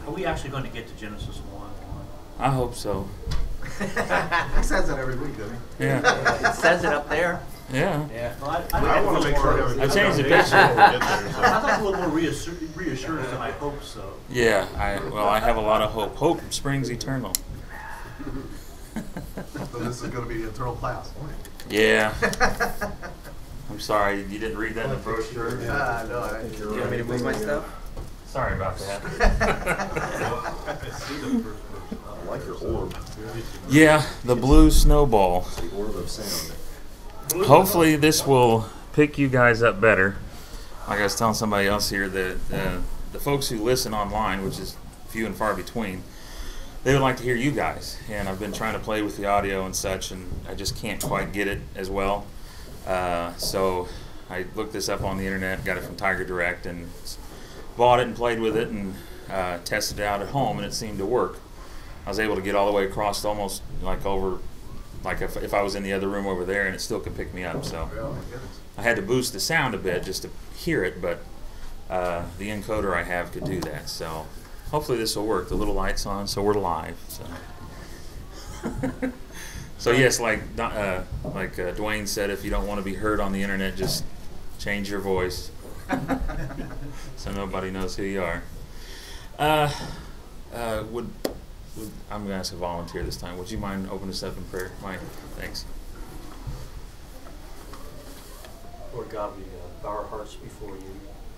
Are we actually going to get to Genesis 1? I hope so. He says that every week, doesn't he? Yeah. It says it up there. Yeah. Yeah. Well, I want to make sure. I changed the picture. I'd like a little more reassurance than I hope so. Yeah. I have a lot of hope. Hope springs eternal. So this is going to be the eternal class. Yeah. I'm sorry, you didn't read that in the brochure? No, You want me to move my stuff? Sorry about that. I like your orb. Yeah, the blue snowball. The orb of sound. Hopefully this will pick you guys up better. Like I was telling somebody else here, that the folks who listen online, which is few and far between, they would like to hear you guys. And I've been trying to play with the audio and such, and I just can't quite get it as well. So I looked this up on the internet, got it from Tiger Direct, and bought it and played with it and tested it out at home, and it seemed to work. I was able to get all the way across almost like over, like if I was in the other room over there, and it still could pick me up. So I had to boost the sound a bit just to hear it, but the encoder I have could do that. So hopefully this will work. The little light's on, so we're live. So, so yes, like Dwayne said, if you don't want to be heard on the internet, just change your voice so nobody knows who you are. I'm going to ask a volunteer this time. Would you mind opening us up in prayer, Mike? Thanks. Lord God, we bow our hearts before you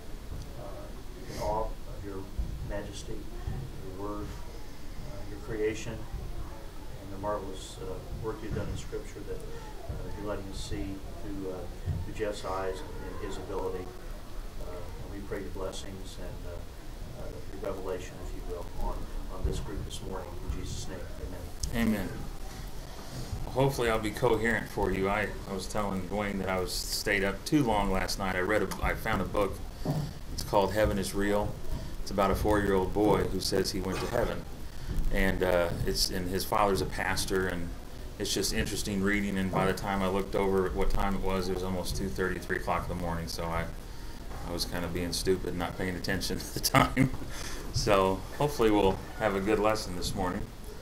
in awe of your majesty, your word, your creation, and the marvelous work you've done in Scripture that you're letting us see through Jeff's eyes and his ability. And we pray your blessings and your revelation, if you will, on this group this morning. In Jesus' name, amen. Amen. Well, hopefully I'll be coherent for you. I was telling Dwayne that I stayed up too long last night. I found a book. It's called Heaven is Real. It's about a 4-year-old boy who says he went to heaven. And his father's a pastor, and it's just interesting reading. And by the time I looked over at what time it was almost 2:30, 3 o'clock in the morning. So I was kind of being stupid and not paying attention to the time. So hopefully we'll have a good lesson this morning.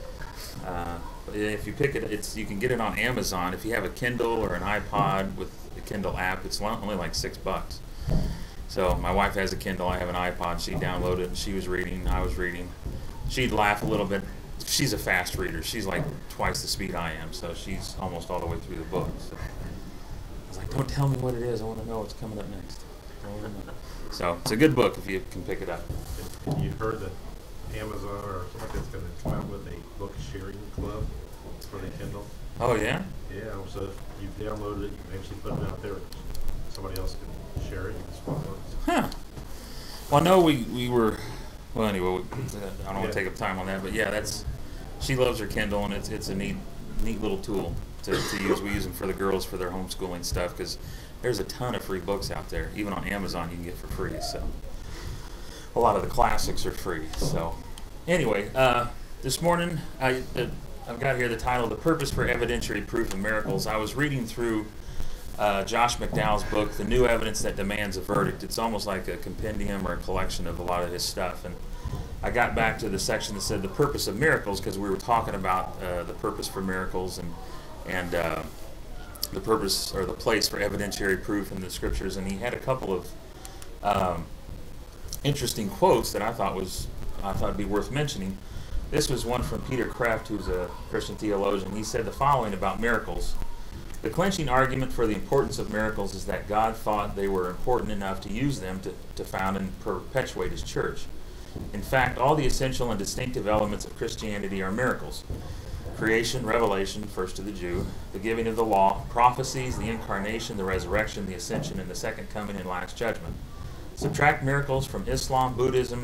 If you pick it, you can get it on Amazon. If you have a Kindle or an iPod with the Kindle app, it's only like $6. So my wife has a Kindle, I have an iPod. She downloaded it and she was reading, I was reading. She'd laugh a little bit. She's a fast reader. She's like twice the speed I am, so she's almost all the way through the book. So I was like, don't tell me what it is. I want to know what's coming up next. So it's a good book if you can pick it up. And you heard that Amazon or something that's going to come out with a book sharing club for the Kindle? Oh, yeah? Yeah, so if you've downloaded it, you can actually put it out there. Somebody else can share it. You can swap notes. Huh. Well, I know we were, well, anyway, I don't want to take up time on that, but yeah, she loves her Kindle, and it's a neat little tool to use. We use them for the girls for their homeschooling stuff, because there's a ton of free books out there. Even on Amazon you can get for free. So a lot of the classics are free. So anyway, this morning I've got here the title, The Purpose for Evidentiary Proof of Miracles. I was reading through Josh McDowell's book, The New Evidence That Demands a Verdict. It's almost like a compendium or a collection of a lot of his stuff. And I got back to the section that said the purpose of miracles, because we were talking about the purpose for miracles and the purpose or the place for evidentiary proof in the Scriptures. And he had a couple of interesting quotes that I thought would be worth mentioning. This was one from Peter Kraft, who's a Christian theologian. He said the following about miracles: the clinching argument for the importance of miracles is that God thought they were important enough to use them to found and perpetuate His church. In fact, all the essential and distinctive elements of Christianity are miracles: creation, revelation, first to the Jew, the giving of the law, prophecies, the incarnation, the resurrection, the ascension, and the second coming and last judgment. Subtract miracles from Islam, Buddhism,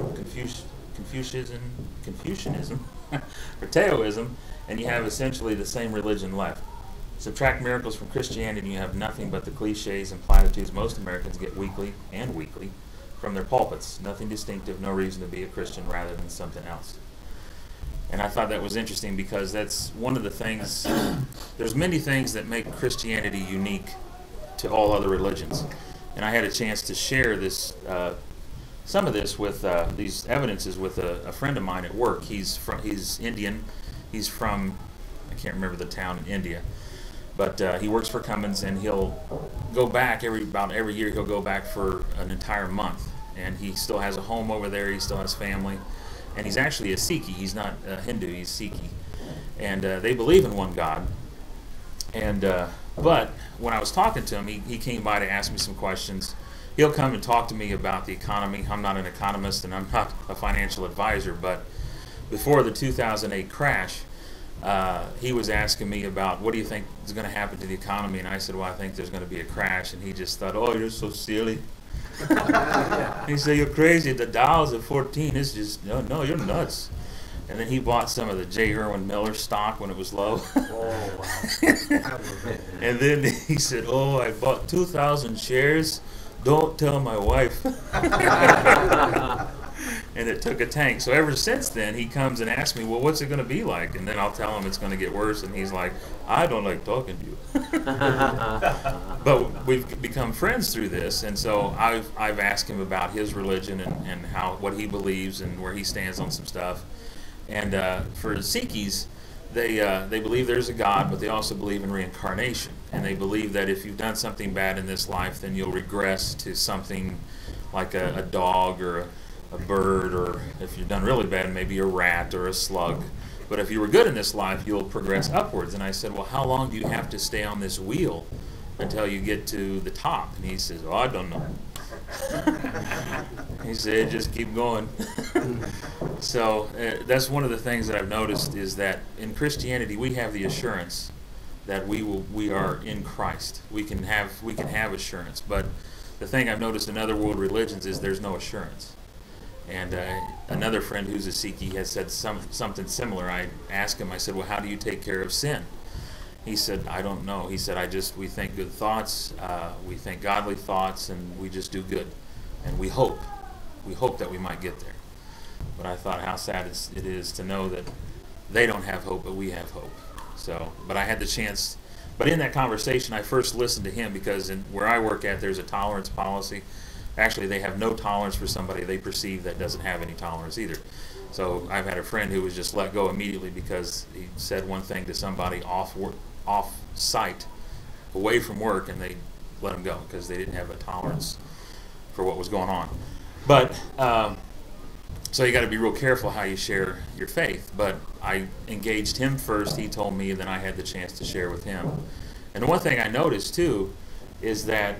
Confucianism, or Taoism, and you have essentially the same religion left. Subtract miracles from Christianity, and you have nothing but the cliches and platitudes most Americans get weekly from their pulpits. Nothing distinctive, no reason to be a Christian rather than something else. And I thought that was interesting, because that's one of the things, there's many things that make Christianity unique to all other religions. And I had a chance to share this some of this with these evidences with a friend of mine at work. He's Indian. He's from, I can't remember the town in India, but he works for Cummins, and he'll go back about every year. He'll go back for an entire month, and he still has a home over there. He still has family, and he's actually a Sikh. He's not a Hindu. He's Sikh, and they believe in one God. And but when I was talking to him, he came by to ask me some questions. He'll come and talk to me about the economy. I'm not an economist, and I'm not a financial advisor, but before the 2008 crash, he was asking me about, what do you think is going to happen to the economy? And I said, well, I think there's going to be a crash. And he just thought, oh, you're so silly. He said, you're crazy. The Dow's at 14. It's just, no, you're nuts. And then he bought some of the J. Irwin Miller stock when it was low. Oh, wow. And then he said, oh, I bought 2,000 shares. Don't tell my wife. And it took a tank. So ever since then, he comes and asks me, well, what's it going to be like? And then I'll tell him it's going to get worse. And he's like, I don't like talking to you. But we've become friends through this. And so I've asked him about his religion and what he believes and where he stands on some stuff. And for Sikhis, they believe there's a God, but they also believe in reincarnation. And they believe that if you've done something bad in this life, then you'll regress to something like a dog or a bird, or if you've done really bad, maybe a rat or a slug. But if you were good in this life, you'll progress upwards. And I said, well, how long do you have to stay on this wheel until you get to the top? And he says, oh, I don't know. He said, just keep going. So that's one of the things that I've noticed, is that in Christianity we have the assurance that we are in Christ. We can have assurance. But the thing I've noticed in other world religions is there's no assurance. And another friend who's a Sikh has said something similar. I asked him, I said, well, how do you take care of sin? He said, I don't know. He said, we think good thoughts, we think godly thoughts, and we just do good. And we hope that we might get there. But I thought how sad it is to know that they don't have hope, but we have hope. So, but I had the chance, but in that conversation, I first listened to him, because where I work at, there's a tolerance policy. Actually, they have no tolerance for somebody they perceive that doesn't have any tolerance either. So I've had a friend who was just let go immediately because he said one thing to somebody off site, away from work, and they let him go because they didn't have a tolerance for what was going on. But so you got to be real careful how you share your faith. But I engaged him first. He told me, and then I had the chance to share with him. And the one thing I noticed too is that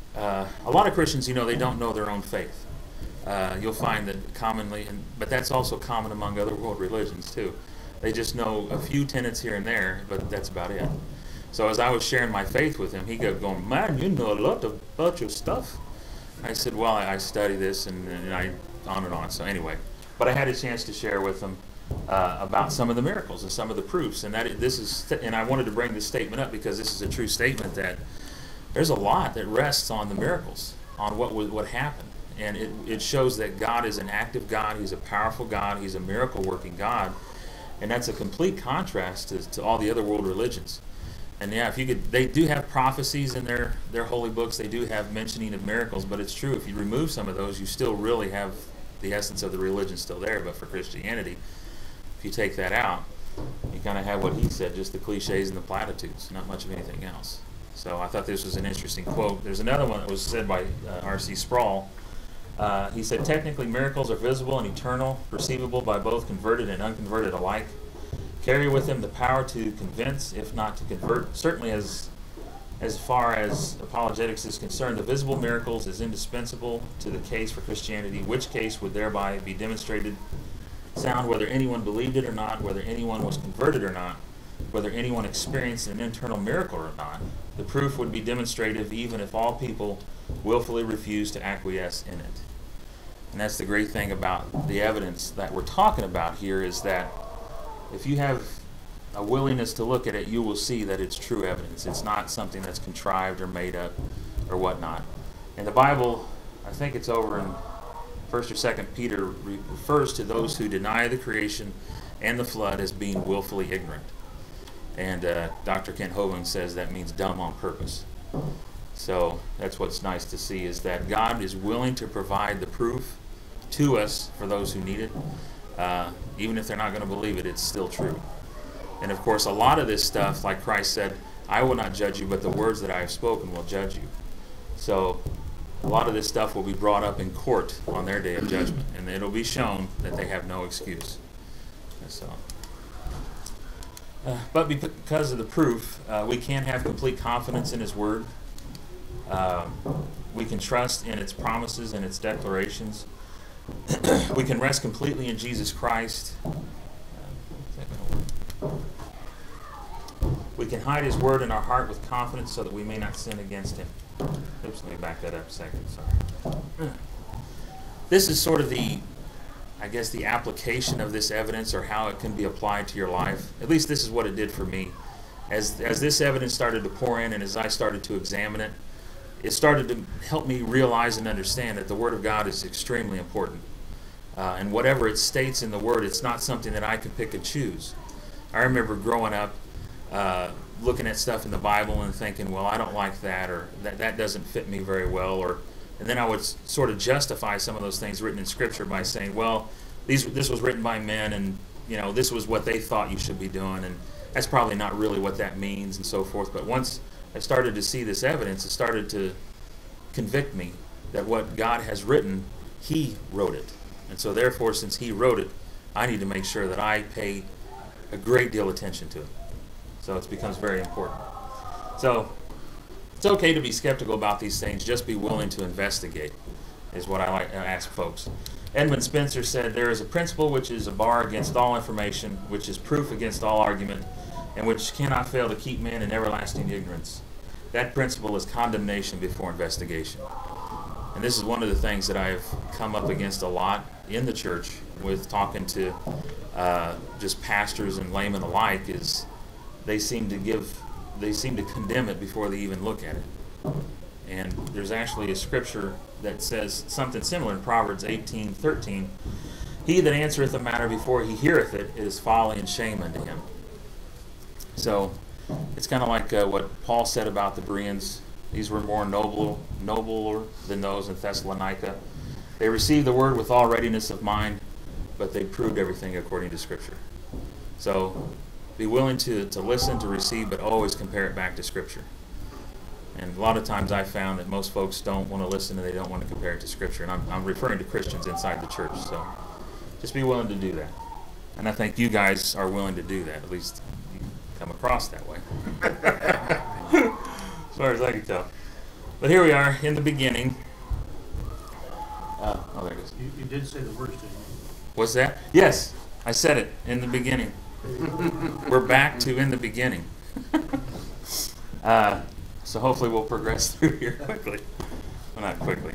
a lot of Christians, they don't know their own faith. You'll find that commonly, but that's also common among other world religions too. They just know a few tenets here and there, but that's about it. So as I was sharing my faith with him, he kept going, man, you know a lot about your stuff. I said, well, I study this, and I on and on. So anyway, but I had a chance to share with him about some of the miracles and some of the proofs, and and I wanted to bring this statement up because this is a true statement, that there's a lot that rests on the miracles, on what happened. And it shows that God is an active God. He's a powerful God. He's a miracle-working God. And that's a complete contrast to all the other world religions. And yeah, they do have prophecies in their holy books. They do have mentioning of miracles. But it's true, if you remove some of those, you still really have the essence of the religion still there. But for Christianity, if you take that out, you kind of have what he said, just the cliches and the platitudes, not much of anything else. So I thought this was an interesting quote. There's another one that was said by R.C. Sproul. He said, technically miracles are visible and eternal, perceivable by both converted and unconverted alike, carry with them the power to convince, if not to convert. Certainly as far as apologetics is concerned, the visible miracles is indispensable to the case for Christianity, which case would thereby be demonstrated sound whether anyone believed it or not, whether anyone was converted or not, whether anyone experienced an internal miracle or not. The proof would be demonstrative even if all people willfully refuse to acquiesce in it. And that's the great thing about the evidence that we're talking about here, is that if you have a willingness to look at it, you will see that it's true evidence. It's not something that's contrived or made up or whatnot. And the Bible, I think it's over in 1st or 2nd Peter, refers to those who deny the creation and the flood as being willfully ignorant. And Dr. Kent Hovind says that means dumb on purpose. So that's what's nice to see, is that God is willing to provide the proof to us for those who need it. Even if they're not going to believe it, it's still true. And of course, a lot of this stuff, like Christ said, I will not judge you, but the words that I have spoken will judge you. So a lot of this stuff will be brought up in court on their day of judgment, and it'll be shown that they have no excuse. And so, but because of the proof, we can have complete confidence in His Word. We can trust in its promises and its declarations. We can rest completely in Jesus Christ. We can hide His Word in our heart with confidence so that we may not sin against Him. Oops, let me back that up a second. Sorry. This is sort of the application of this evidence, or how it can be applied to your life. At least this is what it did for me. As this evidence started to pour in, and as I started to examine it, it started to help me realize and understand that the Word of God is extremely important. And whatever it states in the Word, it's not something that I can pick and choose. I remember growing up, looking at stuff in the Bible and thinking, well, I don't like that, or that doesn't fit me very well, and then I would sort of justify some of those things written in Scripture by saying, well, this was written by men, and this was what they thought you should be doing, and that's probably not really what that means, and so forth. But once I started to see this evidence, it started to convict me that what God has written, He wrote it. And so therefore, since He wrote it, I need to make sure that I pay a great deal of attention to it. So it becomes very important. So it's okay to be skeptical about these things. Just be willing to investigate, is what I like to ask folks. Edmund Spencer said, there is a principle which is a bar against all information, which is proof against all argument, and which cannot fail to keep men in everlasting ignorance. That principle is condemnation before investigation. And this is one of the things that I've come up against a lot in the church with talking to just pastors and laymen alike, is they seem to condemn it before they even look at it. And there's actually a scripture that says something similar in Proverbs 18:13. He that answereth a matter before he heareth it is folly and shame unto him. So it's kind of like what Paul said about the Bereans. These were more nobler than those in Thessalonica. They received the word with all readiness of mind, but they proved everything according to Scripture. So be willing to listen, to receive, but always compare it back to Scripture. And a lot of times I found that most folks don't want to listen, and they don't want to compare it to Scripture. And I'm referring to Christians inside the church. So just be willing to do that. And I think you guys are willing to do that. At least you come across that way. As far as I can tell. But here we are in the beginning. Oh, there it is. You did say the words, didn't you? What's that? Yes, I said it in the beginning. We're back to in the beginning. So hopefully we'll progress through here quickly. Well, not quickly.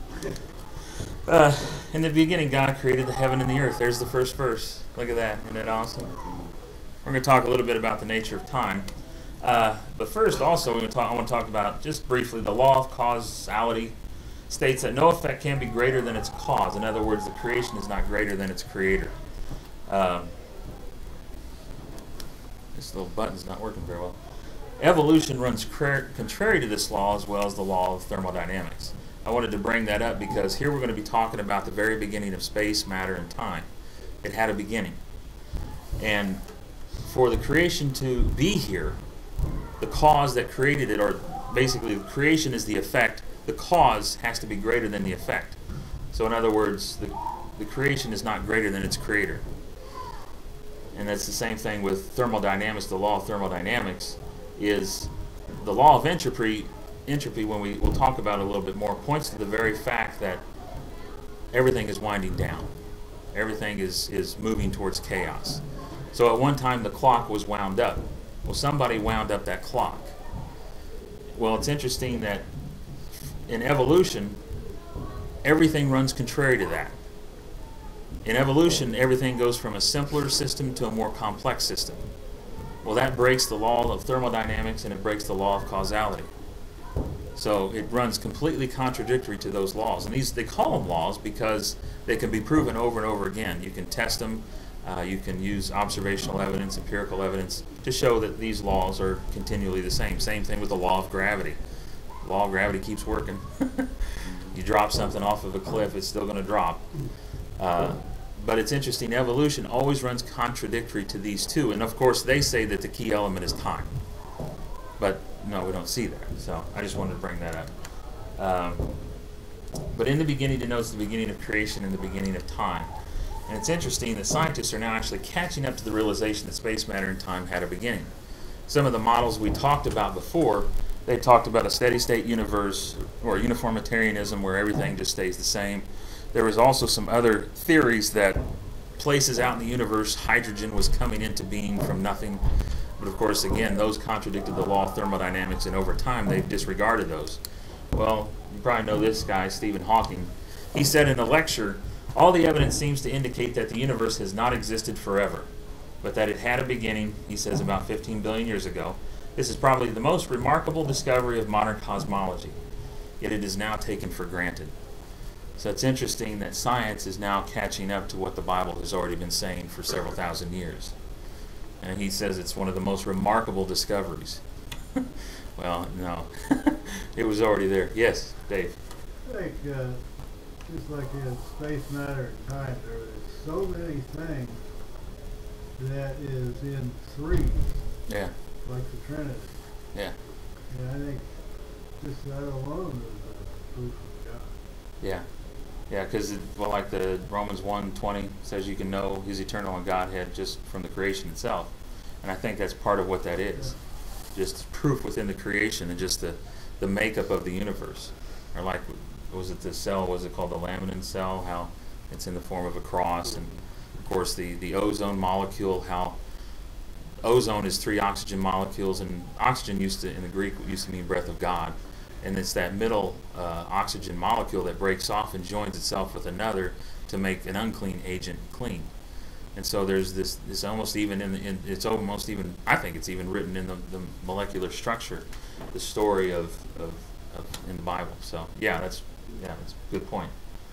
In the beginning, God created the heaven and the earth. There's the first verse. Look at that. Isn't that awesome? We're going to talk a little bit about the nature of time. But first, also, I want to talk about, just briefly, the law of causality states that no effect can be greater than its cause. In other words, the creation is not greater than its creator. This little button's not working very well. Evolution runs contrary to this law, as well as the law of thermodynamics. I wanted to bring that up because here we're going to be talking about the very beginning of space, matter, and time. It had a beginning. And for the creation to be here, the cause that created it, or basically the creation is the effect, the cause has to be greater than the effect. So in other words, the creation is not greater than its creator. And that's the same thing with thermodynamics. The law of thermodynamics is the law of entropy, when we'll talk about it a little bit more, points to the very fact that everything is winding down. Everything is moving towards chaos. So at one time the clock was wound up. Well, somebody wound up that clock. Well, it's interesting that in evolution, everything runs contrary to that. In evolution, everything goes from a simpler system to a more complex system. Well, that breaks the law of thermodynamics, and it breaks the law of causality. So it runs completely contradictory to those laws. And they call them laws because they can be proven over and over again. You can test them. You can use observational evidence, empirical evidence, to show that these laws are continually the same. Same thing with the law of gravity. The law of gravity keeps working. You drop something off of a cliff, it's still going to drop. But it's interesting, evolution always runs contradictory to these two. And of course, they say that the key element is time. But no, we don't see that. So I just wanted to bring that up. But in the beginning denotes the beginning of creation and the beginning of time. And it's interesting that scientists are now actually catching up to the realization that space, matter, and time had a beginning. Some of the models we talked about before, they talked about a steady state universe or uniformitarianism where everything just stays the same. There was also some other theories that places out in the universe, hydrogen was coming into being from nothing. But of course, again, those contradicted the law of thermodynamics, and over time they've disregarded those. Well, you probably know this guy, Stephen Hawking. He said in a lecture, all the evidence seems to indicate that the universe has not existed forever, but that it had a beginning, he says, about 15 billion years ago. This is probably the most remarkable discovery of modern cosmology, yet it is now taken for granted. So it's interesting that science is now catching up to what the Bible has already been saying for several thousand years. And he says it's one of the most remarkable discoveries. Well, no. It was already there. Yes, Dave. Like, just like in space, matter, and time, there is so many things that is in threes, Yeah, like the Trinity. yeah, And I think just that alone is a proof of God. yeah. Yeah, because, well, like the Romans 1:20 says you can know His eternal and Godhead just from the creation itself. And I think that's part of what that is. Just proof within the creation and just the makeup of the universe. Or like, was it the cell, was it called the laminin cell, how it's in the form of a cross. And of course the ozone molecule, how ozone is 3 oxygen molecules, and oxygen used to, in the Greek, used to mean breath of God. And it's that middle oxygen molecule that breaks off and joins itself with another to make an unclean agent clean. And so there's this almost even it's almost even, I think it's even written in the molecular structure, the story of in the Bible. So yeah, that's a good point.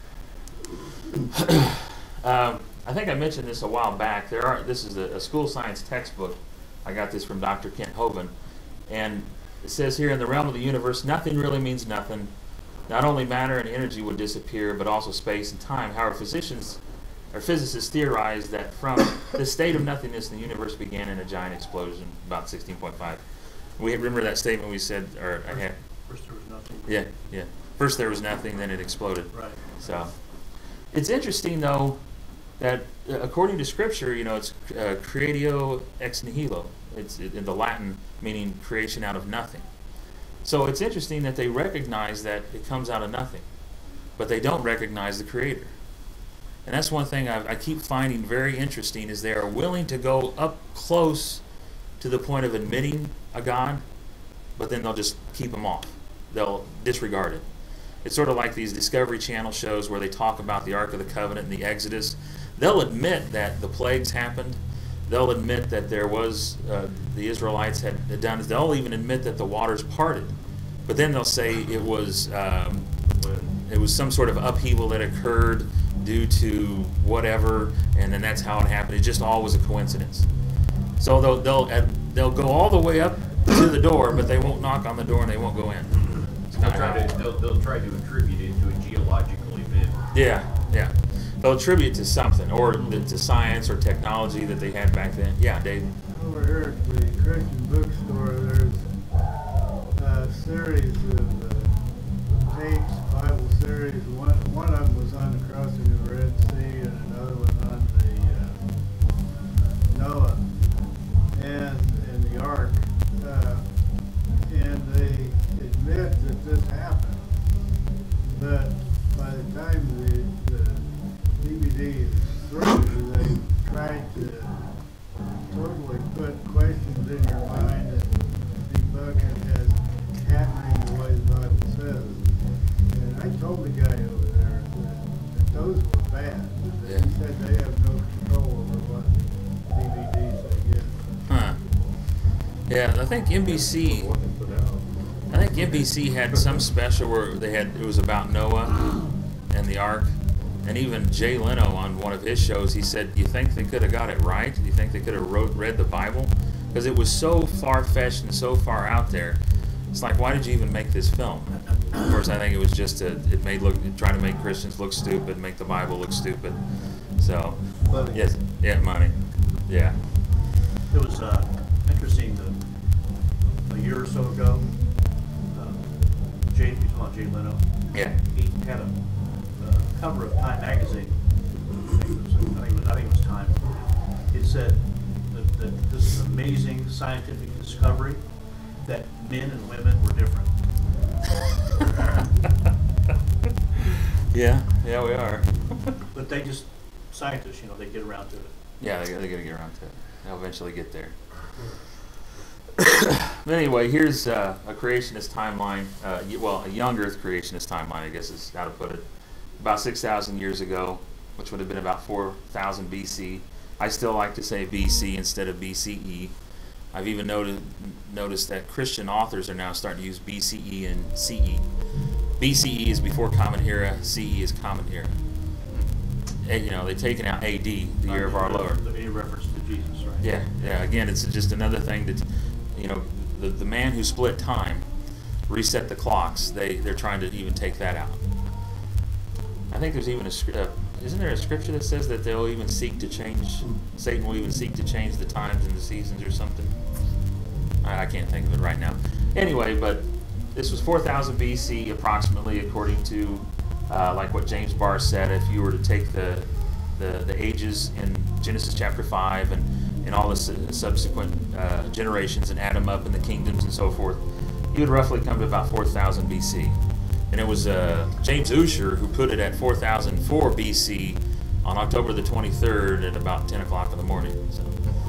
I think I mentioned this a while back. This is a school science textbook. I got this from Dr. Kent Hovind, and it says here, in the realm of the universe, nothing really means nothing. Not only matter and energy would disappear, but also space and time. However, physicists theorize that from the state of nothingness, the universe began in a giant explosion about 16.5. We remember that statement we said, or I had. First there was nothing. Yeah, yeah. First there was nothing, then it exploded. Right. So, it's interesting though that according to Scripture, it's creatio ex nihilo. It's in the Latin meaning creation out of nothing. So it's interesting that they recognize that it comes out of nothing, but they don't recognize the Creator. And that's one thing I keep finding very interesting, is they are willing to go up close to the point of admitting a God, but then they'll just keep him off. They'll disregard it. It's sort of like these Discovery Channel shows where they talk about the Ark of the Covenant and the Exodus. They'll admit that the plagues happened. They'll admit that there was, the Israelites had done, they'll even admit that the waters parted. But then they'll say it was some sort of upheaval that occurred due to whatever, and then that's how it happened. It just all was a coincidence. So they'll go all the way up to the door, but they won't knock on the door and they won't go in. They'll try to attribute it to a geological event. Yeah, yeah. They'll attribute to something, or to science or technology that they had back then. Yeah, Dave. Over here at the Christian bookstore, there's a series of tapes, Bible series. One of them was on the crossing of the Red Sea, and another one on the Noah and the Ark. And they admit that this happened, but by the time the DVD is through, they tried to totally put questions in your mind and debug it as happening the way the Bible says. And I told the guy over there that those were bad. He said they have no control over what DVDs they get. Huh. Yeah, I think NBC had some special where it was about Noah and the Ark. And even Jay Leno on one of his shows, he said, "Do you think they could have got it right? Do you think they could have read the Bible? Because it was so far-fetched and so far out there. It's like, why did you even make this film?" Of course, I think it was just trying to make Christians look stupid, make the Bible look stupid. So, Money. yes, yeah, money, yeah. It was interesting that a year or so ago, Jay Leno, Yeah. he had a cover of Time magazine. I think it was Time. It said that this is an amazing scientific discovery that men and women were different. Yeah, we are. But they just, scientists, they get around to it. Yeah, they gotta get around to it. They'll eventually get there. But anyway, here's a creationist timeline. A young Earth creationist timeline, I guess is how to put it. About 6,000 years ago, which would have been about 4,000 BC. I still like to say BC instead of BCE. I've even noticed that Christian authors are now starting to use BCE and CE. BCE is before Common Era, CE is Common Era. And, they've taken out AD, the year of our Lord. Any reference to Jesus, right? Yeah. Again, it's just another thing that, the man who split time, reset the clocks. They're trying to even take that out. I think there's even isn't there a scripture that says that they'll even seek to change, Satan will even seek to change the times and the seasons or something? I can't think of it right now. Anyway, but this was 4,000 BC approximately, according to like what James Barr said. If you were to take the ages in Genesis chapter 5 and all the subsequent generations and add them up in the kingdoms and so forth, you would roughly come to about 4,000 BC. And it was James Ussher who put it at 4004 BC on October the 23rd at about 10 o'clock in the morning. So.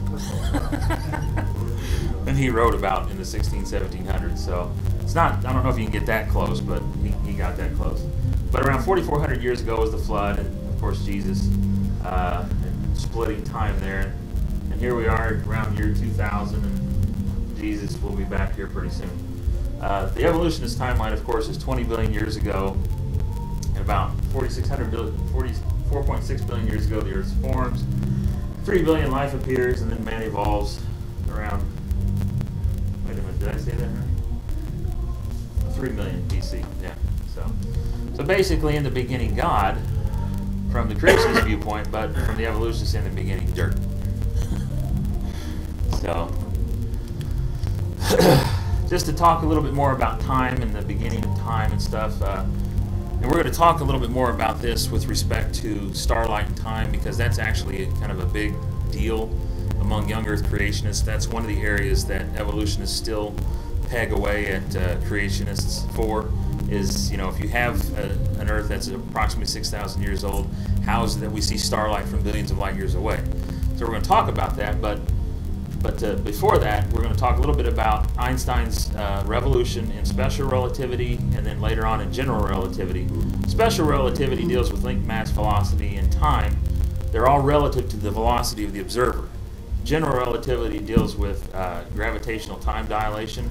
And he wrote about in the 1700s. So it's not, I don't know if you can get that close, but he got that close. But around 4,400 years ago was the flood, and of course Jesus, and splitting time there. And here we are around year 2000, and Jesus will be back here pretty soon. The evolutionist timeline, of course, is 20 billion years ago, and about 44.6 billion years ago, the Earth forms. 3 billion life appears, and then man evolves around. Wait a minute, did I say that right? 3 million BC. Yeah. So basically, in the beginning, God, from the creationist viewpoint, but from the evolutionist, in the beginning, dirt. So. Just to talk a little bit more about time and the beginning of time and stuff, and we're going to talk a little bit more about this with respect to starlight and time, because that's actually kind of a big deal among young Earth creationists. That's one of the areas that evolutionists still peg away at creationists for, is, if you have an Earth that's approximately 6,000 years old, how is it that we see starlight from billions of light years away? So we're going to talk about that, but before that, we're going to talk a little bit about Einstein's revolution in special relativity, and then later on in general relativity. Special relativity deals with linked mass, velocity, and time. They're all relative to the velocity of the observer. General relativity deals with gravitational time dilation.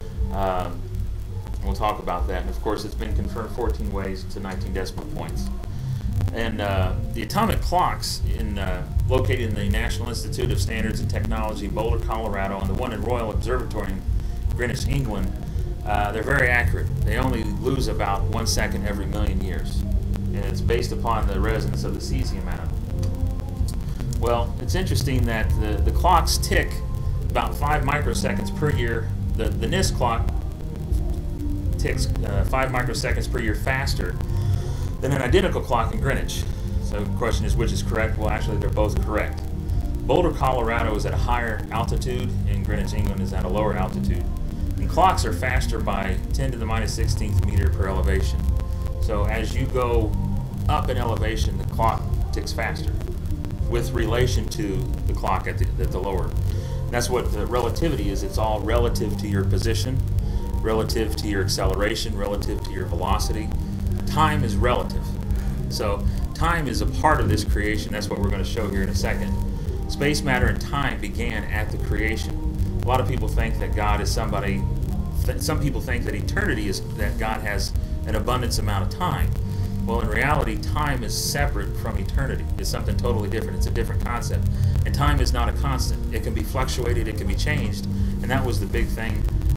We'll talk about that. And of course, it's been confirmed 14 ways to 19 decimal points. And the atomic clocks located in the National Institute of Standards and Technology, Boulder, Colorado, and the one in Royal Observatory in Greenwich, England, they're very accurate. They only lose about 1 second every million years. And it's based upon the resonance of the cesium atom. Well, it's interesting that the clocks tick about 5 microseconds per year. The NIST clock ticks 5 microseconds per year faster than an identical clock in Greenwich. So the question is, which is correct? Well, actually, they're both correct. Boulder, Colorado is at a higher altitude, and Greenwich, England is at a lower altitude. And clocks are faster by 10 to the minus 16th meter per elevation. So as you go up in elevation, the clock ticks faster with relation to the clock at the lower. And that's what the relativity is. It's all relative to your position, relative to your acceleration, relative to your velocity. Time is relative. So time is a part of this creation. That's what we're going to show here in a second. Space, matter, and time began at the creation. A lot of people think that God is somebody, some people think that eternity is that God has an abundance amount of time. Well, in reality, time is separate from eternity. It's something totally different. It's a different concept. And time is not a constant. It can be fluctuated, it can be changed. And that was the big thing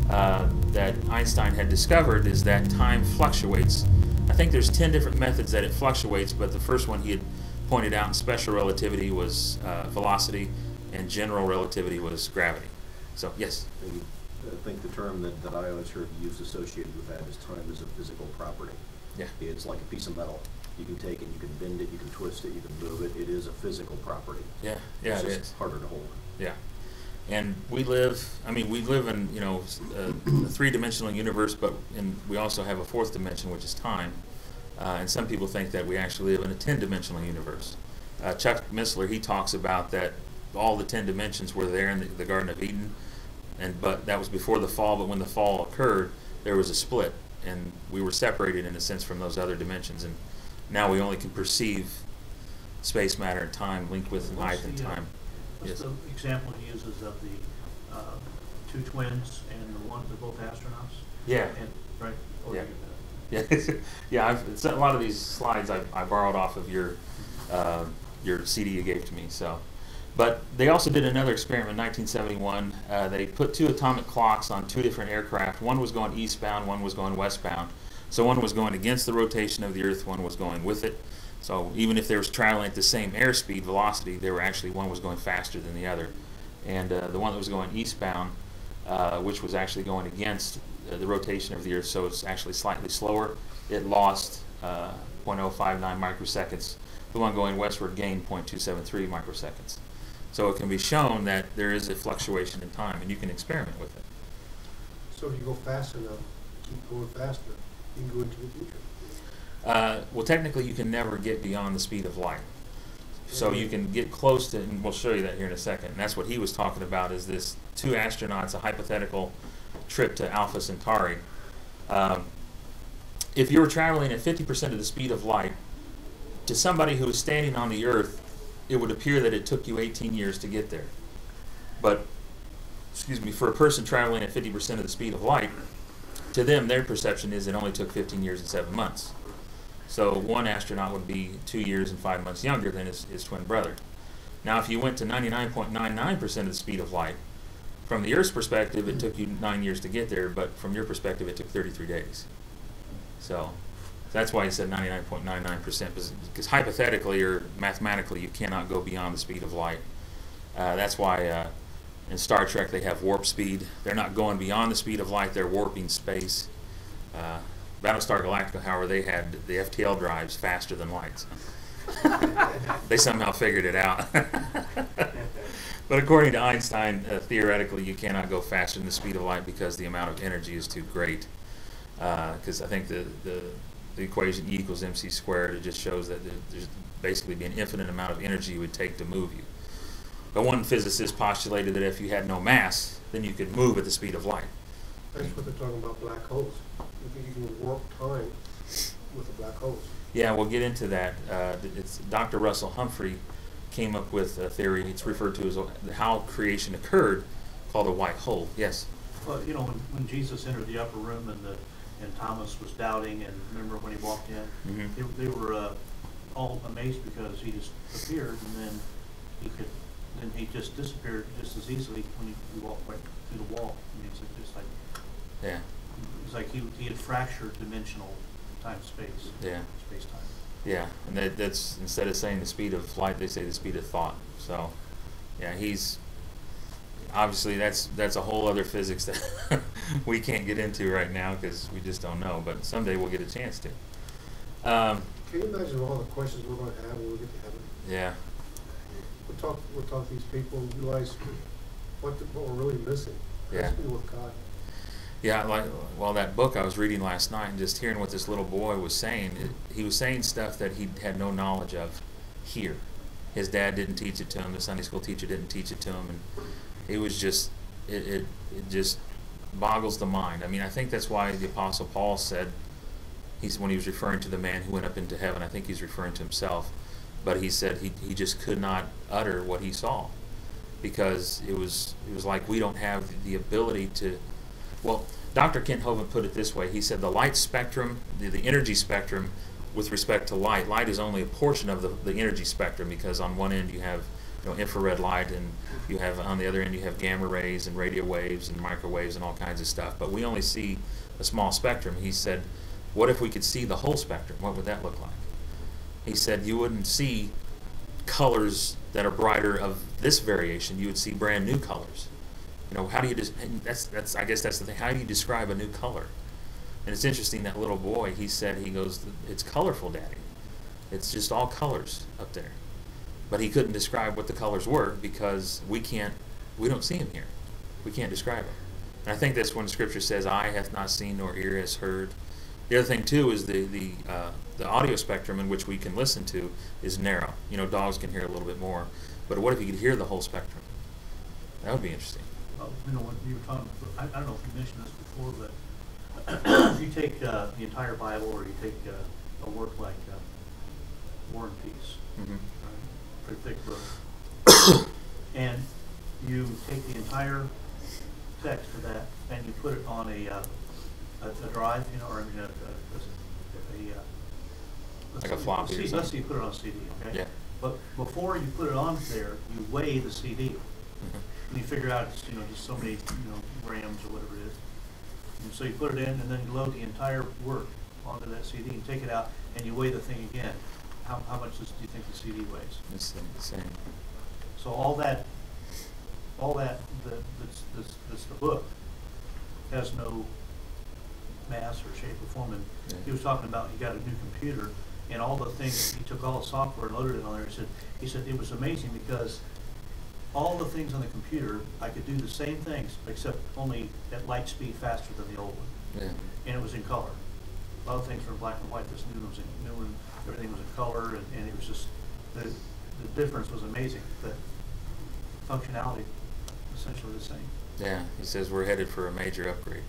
that Einstein had discovered is that time fluctuates. I think there's 10 different methods that it fluctuates, but the first one he had pointed out in special relativity was velocity, and general relativity was gravity. So, yes? I think the term that I always heard used associated with that is time is a physical property. Yeah. It's like a piece of metal. You can take it, you can bend it, you can twist it, you can move it. It is a physical property. Yeah, yeah, It's it just is. harder to hold. Yeah. And we live in, you know, a three-dimensional universe, but we also have a fourth dimension, which is time. And some people think that we actually live in a 10-dimensional universe. Chuck Missler, he talks about that all the 10 dimensions were there in the Garden of Eden, but that was before the fall, but when the fall occurred, there was a split, and we were separated in a sense from those other dimensions, and now we only can perceive space, matter, and time, length, width, and height, and time. What's the example he uses of the two twins and they're both astronauts? Yeah. And, right? Or Yeah. you- Yeah, a lot of these slides I borrowed off of your CD you gave to me. So, but they also did another experiment in 1971. They put two atomic clocks on two different aircraft. One was going eastbound, one was going westbound. So one was going against the rotation of the Earth, one was going with it. So even if they were traveling at the same airspeed, velocity, they were actually, one was going faster than the other. And the one that was going eastbound, which was actually going against the rotation of the Earth, so it's actually slightly slower, it lost 0.059 microseconds. The one going westward gained 0.273 microseconds. So it can be shown that there is a fluctuation in time, and you can experiment with it. So if you go fast enough, keep going faster, you can go into the future. Well, technically, you can never get beyond the speed of light. So you can get close to, and we'll show you that here in a second. And that's what he was talking about, is this two astronauts, a hypothetical trip to Alpha Centauri. If you were traveling at 50% of the speed of light, to somebody who was standing on the Earth, it would appear that it took you 18 years to get there. But, excuse me, for a person traveling at 50% of the speed of light, to them, their perception is it only took 15 years and 7 months. So one astronaut would be 2 years and 5 months younger than his twin brother. Now, if you went to 99.99% of the speed of light, from the Earth's perspective, it took you 9 years to get there, but from your perspective, it took 33 days. So that's why he said 99.99%, because hypothetically or mathematically, you cannot go beyond the speed of light. That's why in Star Trek they have warp speed. They're not going beyond the speed of light, they're warping space. Battlestar Galactica, however, they had the FTL drives faster than lights. They somehow figured it out. But according to Einstein, theoretically, you cannot go faster than the speed of light because the amount of energy is too great. Because I think the equation E equals mc squared, it just shows that there's basically be an infinite amount of energy it would take to move you. But one physicist postulated that if you had no mass, then you could move at the speed of light. That's what they're talking about, black holes. You can warp time with the black holes. Yeah, we'll get into that. It's Dr. Russell Humphrey came up with a theory. It's referred to as how creation occurred, called a white hole. Yes? Well, you know, when Jesus entered the upper room and Thomas was doubting, and remember when he walked in, Mm-hmm. they were all amazed because he just appeared, and then he just disappeared just as easily when he walked right through the wall. I mean, it's like, just like, Yeah. it's like he had fractured dimensional time-space. Yeah. Space-time. Yeah, and that's instead of saying the speed of light, they say the speed of thought. So, yeah, he's obviously that's a whole other physics that we can't get into right now because we just don't know. But someday we'll get a chance to. Can you imagine all the questions we're going to have when we get to heaven? Yeah. We'll talk to these people and realize what we're really missing. Yeah. Be with God. Yeah, that book I was reading last night, and just hearing what this little boy was saying, he was saying stuff that he had no knowledge of here. His dad didn't teach it to him, the Sunday school teacher didn't teach it to him, and it was just, it just boggles the mind. I mean, I think that's why the Apostle Paul said, when he was referring to the man who went up into heaven, I think he's referring to himself, but he said he just could not utter what he saw, because it was like we don't have the ability to. Well, Dr. Kent Hovind put it this way. He said the light spectrum, the energy spectrum with respect to light is only a portion of the energy spectrum, because on one end you have infrared light, and you have on the other end you have gamma rays and radio waves and microwaves and all kinds of stuff. But we only see a small spectrum. He said, what if we could see the whole spectrum? What would that look like? He said you wouldn't see colors that are brighter of this variation. You would see brand new colors. How do you that's I guess that's the thing. How do you describe a new color? And it's interesting, that little boy, he goes, it's colorful, Daddy. It's just all colors up there. But he couldn't describe what the colors were because we don't see them here. We can't describe it. And I think that's when Scripture says, eye hath not seen nor ear has heard. The other thing too is the audio spectrum in which we can listen to is narrow. Dogs can hear a little bit more. But what if you could hear the whole spectrum? That would be interesting. What you were talking about, I don't know if you mentioned this before, but if you take the entire Bible, or you take a work like War and Peace, pretty thick book, and you take the entire text of that and you put it on a drive, or like a floppy or CD, something. let's say you put it on a CD, okay? Yeah. But before you put it on there, you weigh the CD. And you figure out it's just so many grams or whatever it is. And so you put it in, and then you load the entire work onto that CD and take it out, and you weigh the thing again. How much do you think the CD weighs? It's the same. So all that that's the book has no mass or shape or form. And Yeah. he was talking about he got a new computer, and all the things, he took all the software and loaded it on there. He said it was amazing because all the things on the computer, I could do the same things, except only at light speed faster than the old one. Yeah. And it was in color. A lot of things were in black and white. This new one was everything was in color, and it was just, the difference was amazing. But functionality, essentially the same. Yeah, he says we're headed for a major upgrade.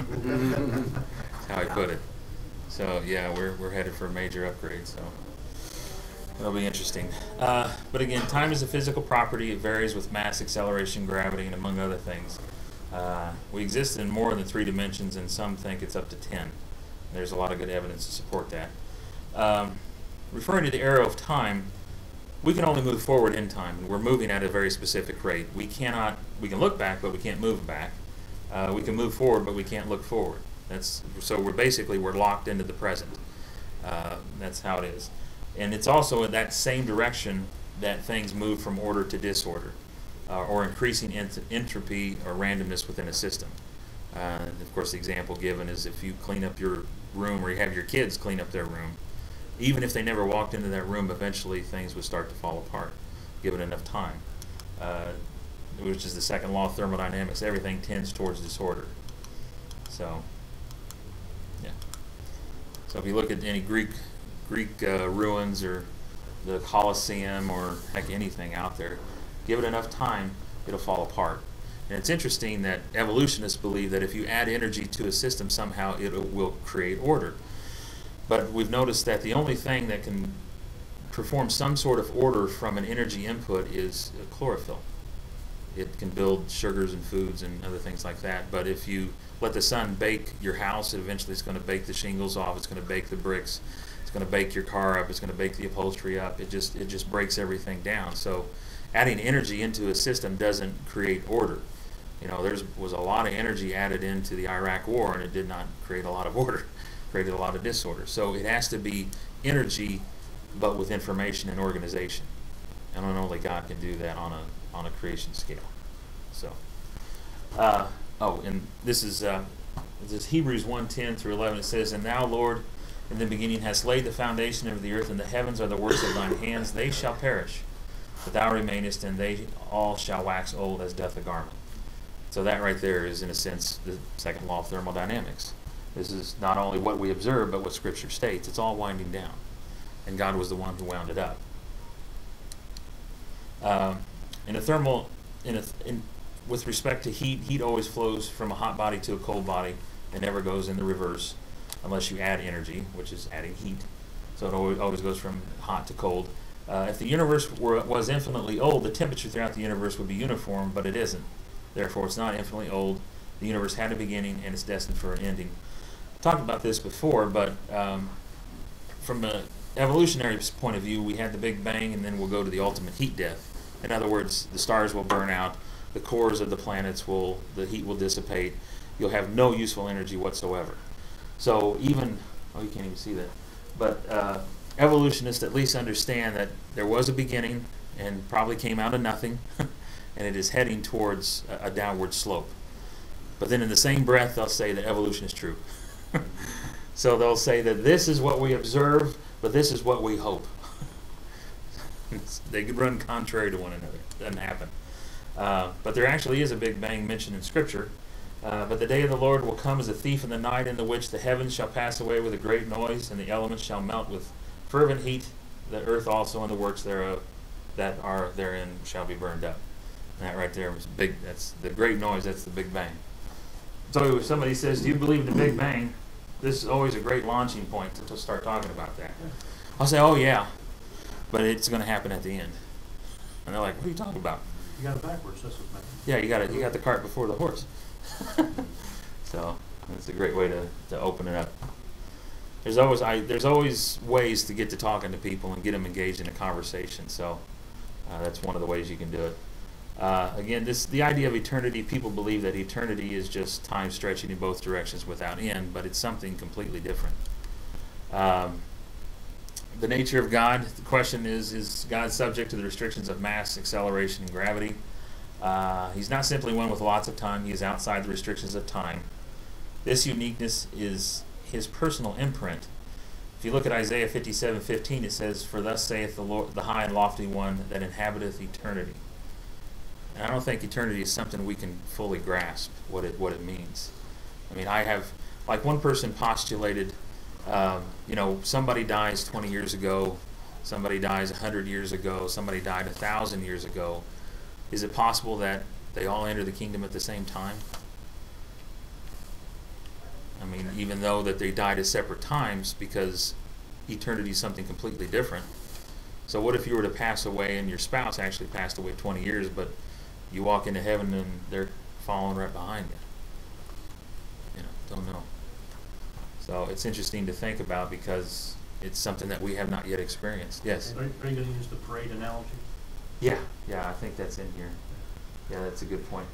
That's how he put it. So yeah, we're headed for a major upgrade. So it'll be interesting. But again, time is a physical property. It varies with mass, acceleration, gravity, and among other things. We exist in more than 3 dimensions, and some think it's up to 10. There's a lot of good evidence to support that. Referring to the arrow of time, we can only move forward in time, and we're moving at a very specific rate. We can look back, but we can't move back. We can move forward, but we can't look forward. So we're locked into the present. That's how it is. And it's also in that same direction that things move from order to disorder, or increasing entropy or randomness within a system. Of course, the example given is if you clean up your room, or you have your kids clean up their room, even if they never walked into that room, eventually things would start to fall apart, given enough time. Which is the second law of thermodynamics. Everything tends towards disorder. So, yeah. So if you look at any Greek ruins, or the Colosseum, or heck, anything out there, give it enough time, it'll fall apart. And it's interesting that evolutionists believe that if you add energy to a system, somehow it will create order. But we've noticed that the only thing that can perform some sort of order from an energy input is chlorophyll. It can build sugars and foods and other things like that. But if you let the sun bake your house, eventually it's going to bake the shingles off, it's going to bake the bricks, it's going to bake your car up, it's going to bake the upholstery up. It just breaks everything down. So adding energy into a system doesn't create order. There was a lot of energy added into the Iraq War, and it did not create a lot of order. It created a lot of disorder. So it has to be energy, but with information and organization. And only God can do that on a creation scale. So, and this is Hebrews 1:10 through 11. It says, "And thou, Lord, in the beginning hast laid the foundation of the earth, and the heavens are the works of thine hands. They shall perish, but thou remainest, and they all shall wax old as doth a garment." So that right there is, in a sense, the second law of thermodynamics. This is not only what we observe, but what Scripture states. It's all winding down, and God was the one who wound it up. With respect to heat always flows from a hot body to a cold body. It never goes in the reverse, unless you add energy, which is adding heat. So it always goes from hot to cold. If the universe was infinitely old, the temperature throughout the universe would be uniform, but it isn't. Therefore, it's not infinitely old. The universe had a beginning, and it's destined for an ending. I've talked about this before, but from an evolutionary point of view, we had the Big Bang, and then we'll go to the ultimate heat death In other words, the stars will burn out, the cores of the planets the heat will dissipate, you'll have no useful energy whatsoever. So even, oh, you can't even see that, but evolutionists at least understand that there was a beginning and probably came out of nothing, and it is heading towards a downward slope. But then in the same breath, they'll say that evolution is true. So they'll say that this is what we observe, but this is what we hope. They could run contrary to one another. It doesn't happen. But there actually is a Big Bang mentioned in Scripture. But the day of the Lord will come as a thief in the night, in the which the heavens shall pass away with a great noise, and the elements shall melt with fervent heat. The earth also and the works thereof that are therein shall be burned up. And that right there was big. That's the great noise. That's the Big Bang. So if somebody says, "Do you believe in the Big Bang?" This is always a great launching point to start talking about that. I'll say, "Oh yeah, but it's going to happen at the end." And they're like, "What are you talking about?" You got it backwards. That's what Yeah, you got the cart before the horse. So it's a great way to open it up. There's always ways to get to talking to people and get them engaged in a conversation. So that's one of the ways you can do it. Again, the idea of eternity, people believe that eternity is just time stretching in both directions without end, but it's something completely different. The nature of God, the question is God subject to the restrictions of mass, acceleration, and gravity? He's not simply one with lots of time. He is outside the restrictions of time. This uniqueness is his personal imprint. If you look at Isaiah 57:15, it says, "For thus saith the Lord, the high and lofty one that inhabiteth eternity." And I don't think eternity is something we can fully grasp what it means. I mean, like one person postulated, somebody dies 20 years ago, somebody dies 100 years ago, somebody died 1,000 years ago. Is it possible that they all enter the kingdom at the same time? I mean, even though that they died at separate times, because eternity is something completely different. So what if you were to pass away and your spouse actually passed away 20 years, but you walk into heaven and they're following right behind you? Don't know. So it's interesting to think about because it's something that we have not yet experienced. Yes? Are you going to use the parade analogy? Yeah, I think that's in here. Yeah, that's a good point.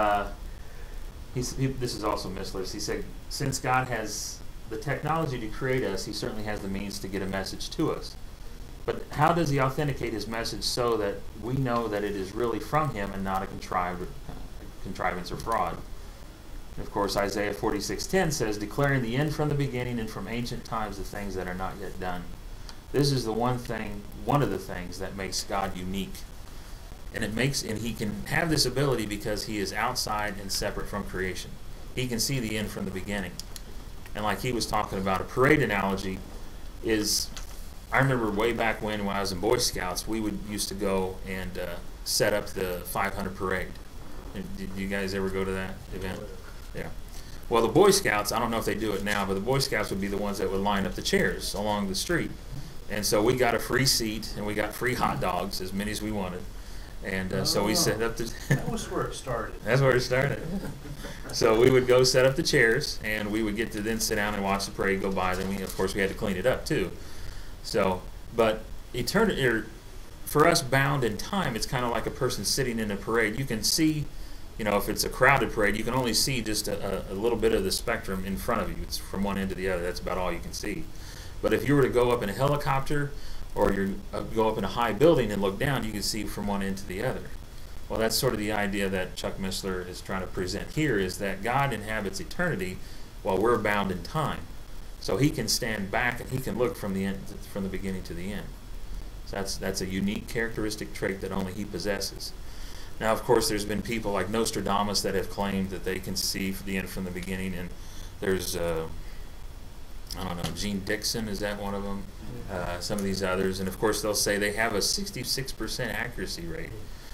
This is also Missler's. He said, since God has the technology to create us, he certainly has the means to get a message to us. But how does he authenticate his message so that we know that it is really from him and not a contrivance or fraud? And of course, Isaiah 46:10 says, declaring the end from the beginning and from ancient times the things that are not yet done. This is one of the things that makes God unique. And he can have this ability because he is outside and separate from creation. He can see the end from the beginning. And like he was talking about, a parade analogy is, I remember way back when I was in Boy Scouts, we used to go and set up the 500 parade. Did you guys ever go to that event? Yeah. Well, the Boy Scouts, I don't know if they do it now, but the Boy Scouts would be the ones that would line up the chairs along the street. And so we got a free seat, and we got free hot dogs, as many as we wanted. And so we set up the... That was where it started. That's where it started. So we would go set up the chairs, and we would get to then sit down and watch the parade go by. Then, of course, we had to clean it up, too. So, but eternity, for us bound in time, it's kind of like a person sitting in a parade. You can see, if it's a crowded parade, you can only see just a little bit of the spectrum in front of you. It's from one end to the other. That's about all you can see. But if you were to go up in a helicopter or you go up in a high building and look down, you can see from one end to the other. Well, that's sort of the idea that Chuck Missler is trying to present here, is that God inhabits eternity while we're bound in time. So he can stand back and he can look from the beginning to the end. So that's a unique characteristic trait that only he possesses. Now, of course, there's been people like Nostradamus that have claimed that they can see the end from the beginning, and there's I don't know, Gene Dixon, is that one of them? Some of these others, and of course they'll say they have a 66% accuracy rate.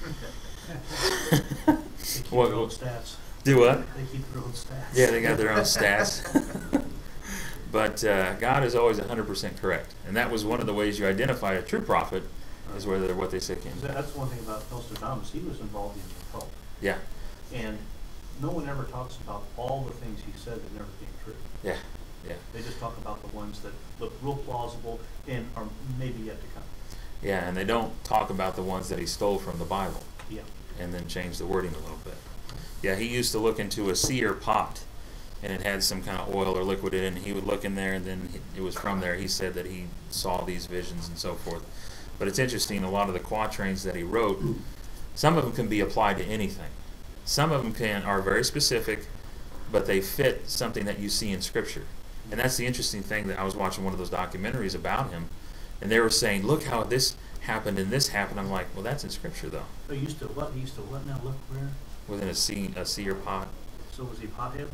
They keep their own stats. Do what? They keep their own stats. Yeah, they got their own stats. But God is always 100% correct, and that was one of the ways you identify a true prophet, is whether what they say came. That's one thing about Nostradamus. He was involved in the cult. Yeah. And no one ever talks about all the things he said that never came true. Yeah. Yeah. They just talk about the ones that look real plausible and are maybe yet to come. Yeah, and they don't talk about the ones that he stole from the Bible Yeah. and then change the wording a little bit. Yeah, he used to look into a seer pot, and it had some kind of oil or liquid in it, and he would look in there, and then it was from there he said that he saw these visions and so forth. But it's interesting, a lot of the quatrains that he wrote, some of them can be applied to anything. Some of them are very specific, but they fit something that you see in Scripture. And that's the interesting thing, that I was watching one of those documentaries about him, and they were saying, look how this happened and this happened. I'm like, well, that's in Scripture, though. He used to what? He used to what now? Look where? Within a seer pot. So was he pothead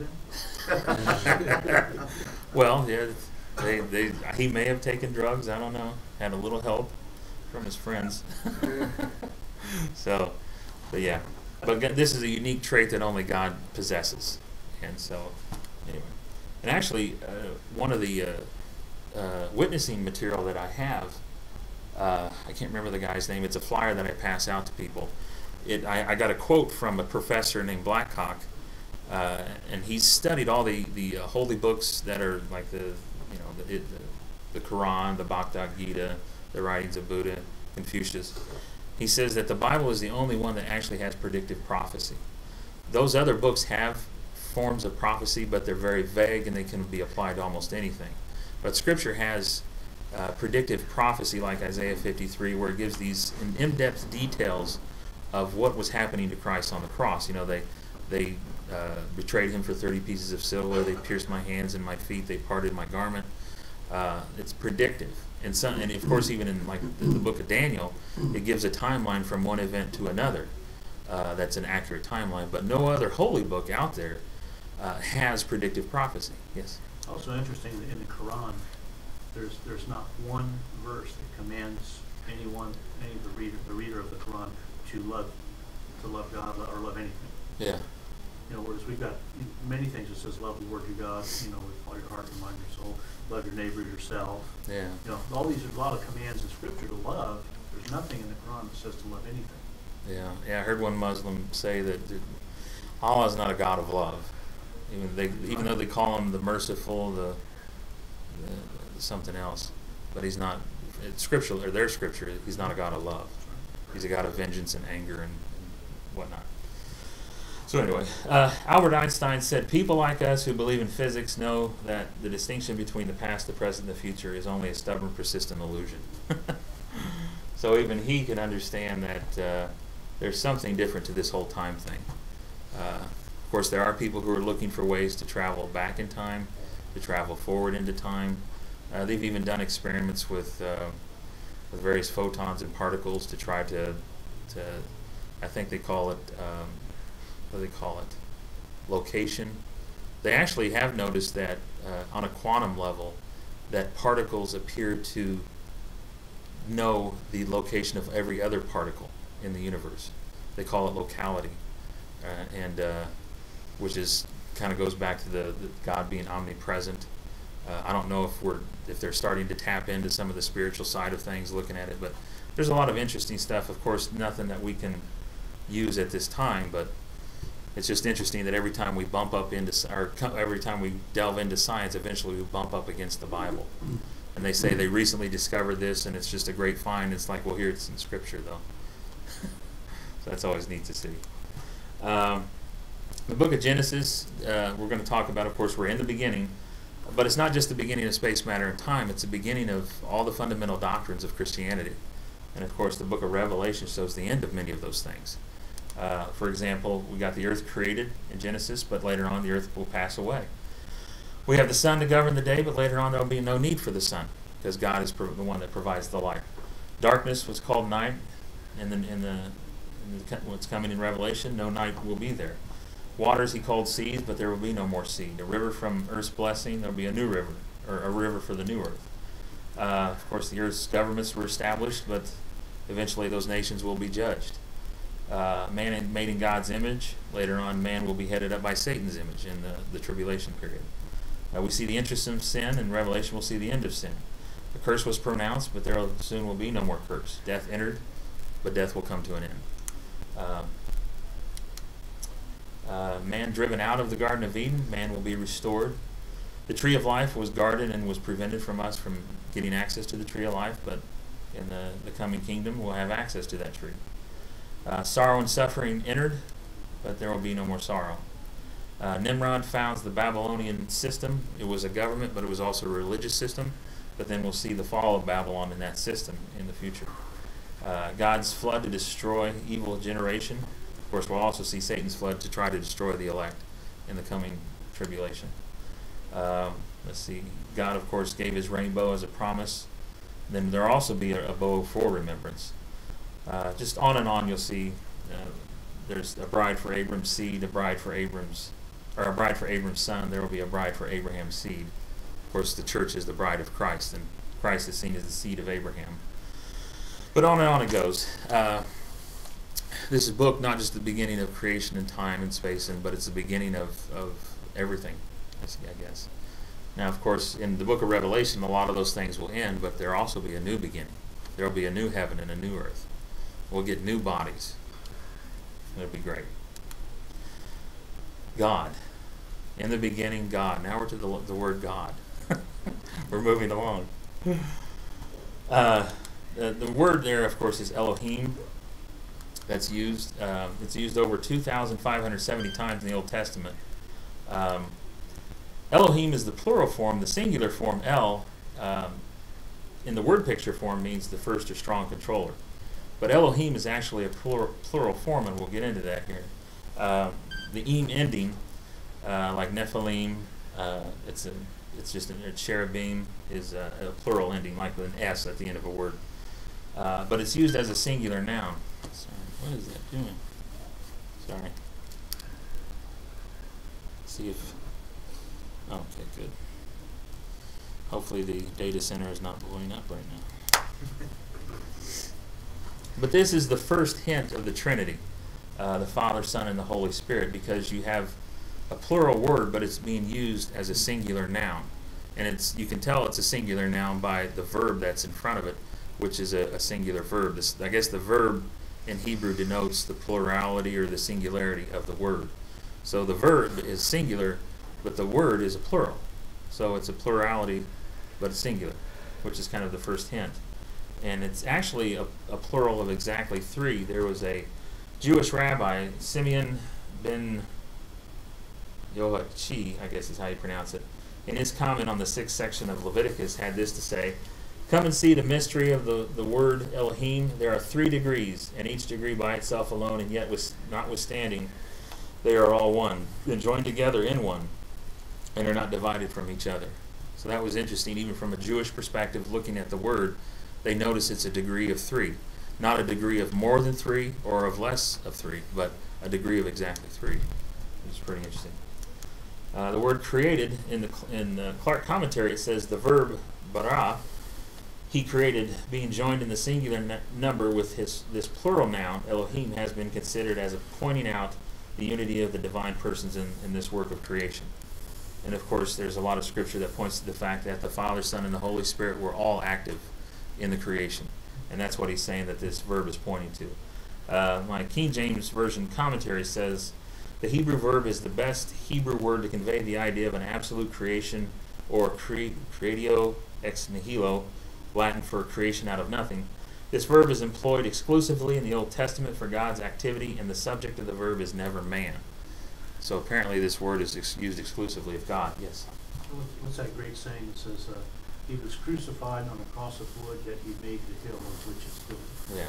then? Well, yeah, he may have taken drugs. I don't know. Had a little help from his friends. So, but yeah. But this is a unique trait that only God possesses. And so, anyway. And actually, one of the witnessing material that I have, I can't remember the guy's name. It's a flyer that I pass out to people. I got a quote from a professor named Blackcock, and he's studied all the holy books that are like the Quran, the Bhagavad Gita, the writings of Buddha, Confucius. He says that the Bible is the only one that actually has predictive prophecy. Those other books have forms of prophecy, but they're very vague and they can be applied to almost anything. But Scripture has predictive prophecy like Isaiah 53, where it gives these in-depth details of what was happening to Christ on the cross. You know, they betrayed him for 30 pieces of silver. They pierced my hands and my feet. They parted my garment. It's predictive. And of course, even in like the book of Daniel, it gives a timeline from one event to another. That's an accurate timeline. But no other holy book out there has predictive prophecy. Yes? Also interesting that in the Quran, there's not one verse that commands any of the reader of the Quran to love God or love anything. Yeah. You know, whereas we've got many things that says love the Word of God, you know, with all your heart, your mind, your soul, love your neighbor, yourself. Yeah. You know, all these are a lot of commands in Scripture to love. There's nothing in the Quran that says to love anything. Yeah. Yeah. I heard one Muslim say that Allah is not a God of love. Even though they call him the merciful, the something else, but he's not. It's scriptural, or their scripture. He's not a God of love. He's a God of vengeance and anger and whatnot. So anyway, Albert Einstein said, people like us who believe in physics know that the distinction between the past, the present, and the future is only a stubborn, persistent illusion. So even he can understand that there's something different to this whole time thing. Of course, there are people who are looking for ways to travel back in time, to travel forward into time. They've even done experiments with various photons and particles to try to I think they call it, what do they call it? Location. They actually have noticed that on a quantum level, that particles appear to know the location of every other particle in the universe. They call it locality, which is kind of goes back to the God being omnipresent. I don't know if they're starting to tap into some of the spiritual side of things, looking at it, but there's a lot of interesting stuff. Of course, nothing that we can use at this time, but it's just interesting that every time we bump up into, or every time we delve into science, eventually we bump up against the Bible. And they say they recently discovered this, and it's just a great find. It's like, well, here it's in Scripture, though. So that's always neat to see. The book of Genesis, we're going to talk about, of course, we're in the beginning. But it's not just the beginning of space, matter, and time. It's the beginning of all the fundamental doctrines of Christianity. And, of course, the book of Revelation shows the end of many of those things. For example, we got the earth created in Genesis, but later on the earth will pass away. We have the sun to govern the day, but later on there will be no need for the sun, because God is the one that provides the light. Darkness was called night, and what's coming in Revelation, no night will be there. Waters he called seas, but there will be no more sea. A river from earth's blessing, there will be a new river, or a river for the new earth. Of course, the earth's governments were established, but eventually those nations will be judged. Man made in God's image. Later on, man will be headed up by Satan's image in the tribulation period. We see the entrance of sin, and Revelation will see the end of sin. The curse was pronounced, but there soon will be no more curse. Death entered, but death will come to an end. Man driven out of the Garden of Eden, man will be restored. The tree of life was guarded and was prevented from us from getting access to the tree of life, but in the coming kingdom will have access to that tree. Sorrow and suffering entered, but there will be no more sorrow. Nimrod founds the Babylonian system. It was a government, but it was also a religious system. But then we'll see the fall of Babylon in that system in the future. God's flood to destroy evil generation. Of course, we'll also see Satan's flood to try to destroy the elect in the coming tribulation. Let's see. God, of course, gave his rainbow as a promise. Then there'll also be a bow for remembrance. Just on and on, you'll see there's a bride for Abram's seed, a bride for Abram's son. There will be a bride for Abraham's seed. Of course, the church is the bride of Christ, and Christ is seen as the seed of Abraham. But on and on it goes. This is a book not just the beginning of creation and time and space, but it's the beginning of everything, I guess. Now, of course, in the book of Revelation, a lot of those things will end, but there will also be a new beginning. There will be a new heaven and a new earth. We'll get new bodies. It'll be great. God. In the beginning, God. Now we're to the word God. We're moving along. The word there, of course, is Elohim. That's used. It's used over 2,570 times in the Old Testament. Elohim is the plural form. The singular form, El, in the word picture form means the first or strong controller. But Elohim is actually a plural form, and we'll get into that here. The im ending, like Nephilim, it's just a cherubim is a plural ending, like an S at the end of a word. But it's used as a singular noun. Sorry, what is that doing? Sorry. See if. Oh, okay, good. Hopefully the data center is not blowing up right now. But this is the first hint of the Trinity, the Father, Son, and the Holy Spirit, because you have a plural word, but it's being used as a singular noun. And you can tell it's a singular noun by the verb that's in front of it, which is a singular verb. I guess the verb in Hebrew denotes the plurality or the singularity of the word. So the verb is singular, but the word is a plural. So it's a plurality, but it's singular, which is kind of the first hint. And it's actually a plural of exactly three. There was a Jewish rabbi, Simeon ben Yohachi, I guess is how you pronounce it, in his comment on the 6th section of Leviticus had this to say: "Come and see the mystery of the word Elohim. There are 3 degrees, and each degree by itself alone, and yet notwithstanding, they are all one, and joined together in one, and are not divided from each other." So that was interesting, even from a Jewish perspective, looking at the word, they notice it's a degree of 3. Not a degree of more than 3 or of less of 3, but a degree of exactly 3. It's pretty interesting. The word created, in the Clark commentary, it says the verb bara, he created, being joined in the singular number with this plural noun, Elohim, has been considered as pointing out the unity of the divine persons in this work of creation. And of course, there's a lot of scripture that points to the fact that the Father, Son, and the Holy Spirit were all active in the creation. And that's what he's saying that this verb is pointing to. My King James Version commentary says, the Hebrew verb is the best Hebrew word to convey the idea of an absolute creation, or creatio ex nihilo, Latin for creation out of nothing. This verb is employed exclusively in the Old Testament for God's activity, and the subject of the verb is never man. So apparently this word is used exclusively of God. Yes? What's that great saying that says, he was crucified on a cross of wood, yet he made the hill of which is stood.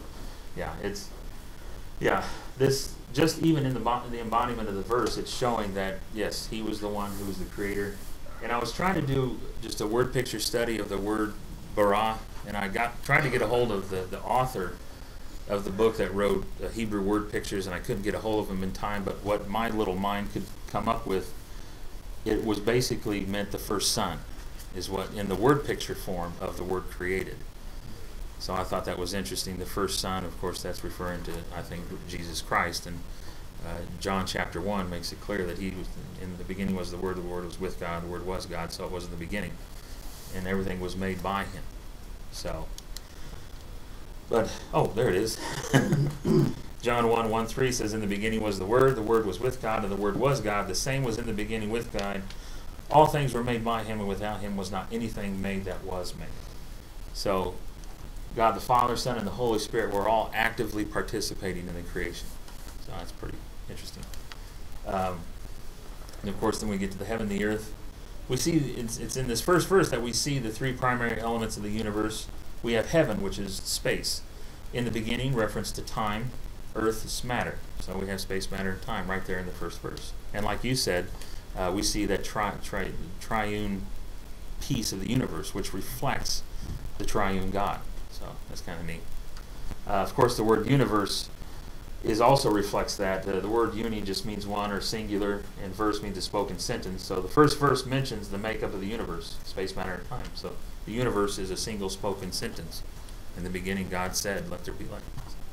Yeah. This, just even in the embodiment of the verse, it's showing that, yes, he was the one who was the creator. And I was trying to do just a word picture study of the word bara, and I tried to get a hold of the author of the book that wrote Hebrew word pictures, and I couldn't get a hold of him in time, but what my little mind could come up with, it was basically meant the first son, is what, in the word picture form of the word created. So I thought that was interesting. The first son, of course, that's referring to, I think, Jesus Christ, and John chapter 1 makes it clear that he was, in the beginning was the Word was with God, the Word was God, so it was in the beginning, and everything was made by him. So, but, oh, there it is. John 1:1-3 says, in the beginning was the Word was with God, and the Word was God. The same was in the beginning with God. All things were made by him, and without him was not anything made that was made. So, God the Father, Son, and the Holy Spirit were all actively participating in the creation. So that's pretty interesting. And of course, then we get to the heaven and the earth. We see, it's in this first verse that we see the three primary elements of the universe. We have heaven, which is space. In the beginning, reference to time. Earth is matter. So we have space, matter, and time right there in the first verse. And like you said, we see that triune piece of the universe, which reflects the triune God. So that's kind of neat. Of course, the word universe also reflects that. The word uni just means one or singular, and verse means a spoken sentence. So the first verse mentions the makeup of the universe, space, matter, and time. So the universe is a single spoken sentence. In the beginning, God said, "Let there be light."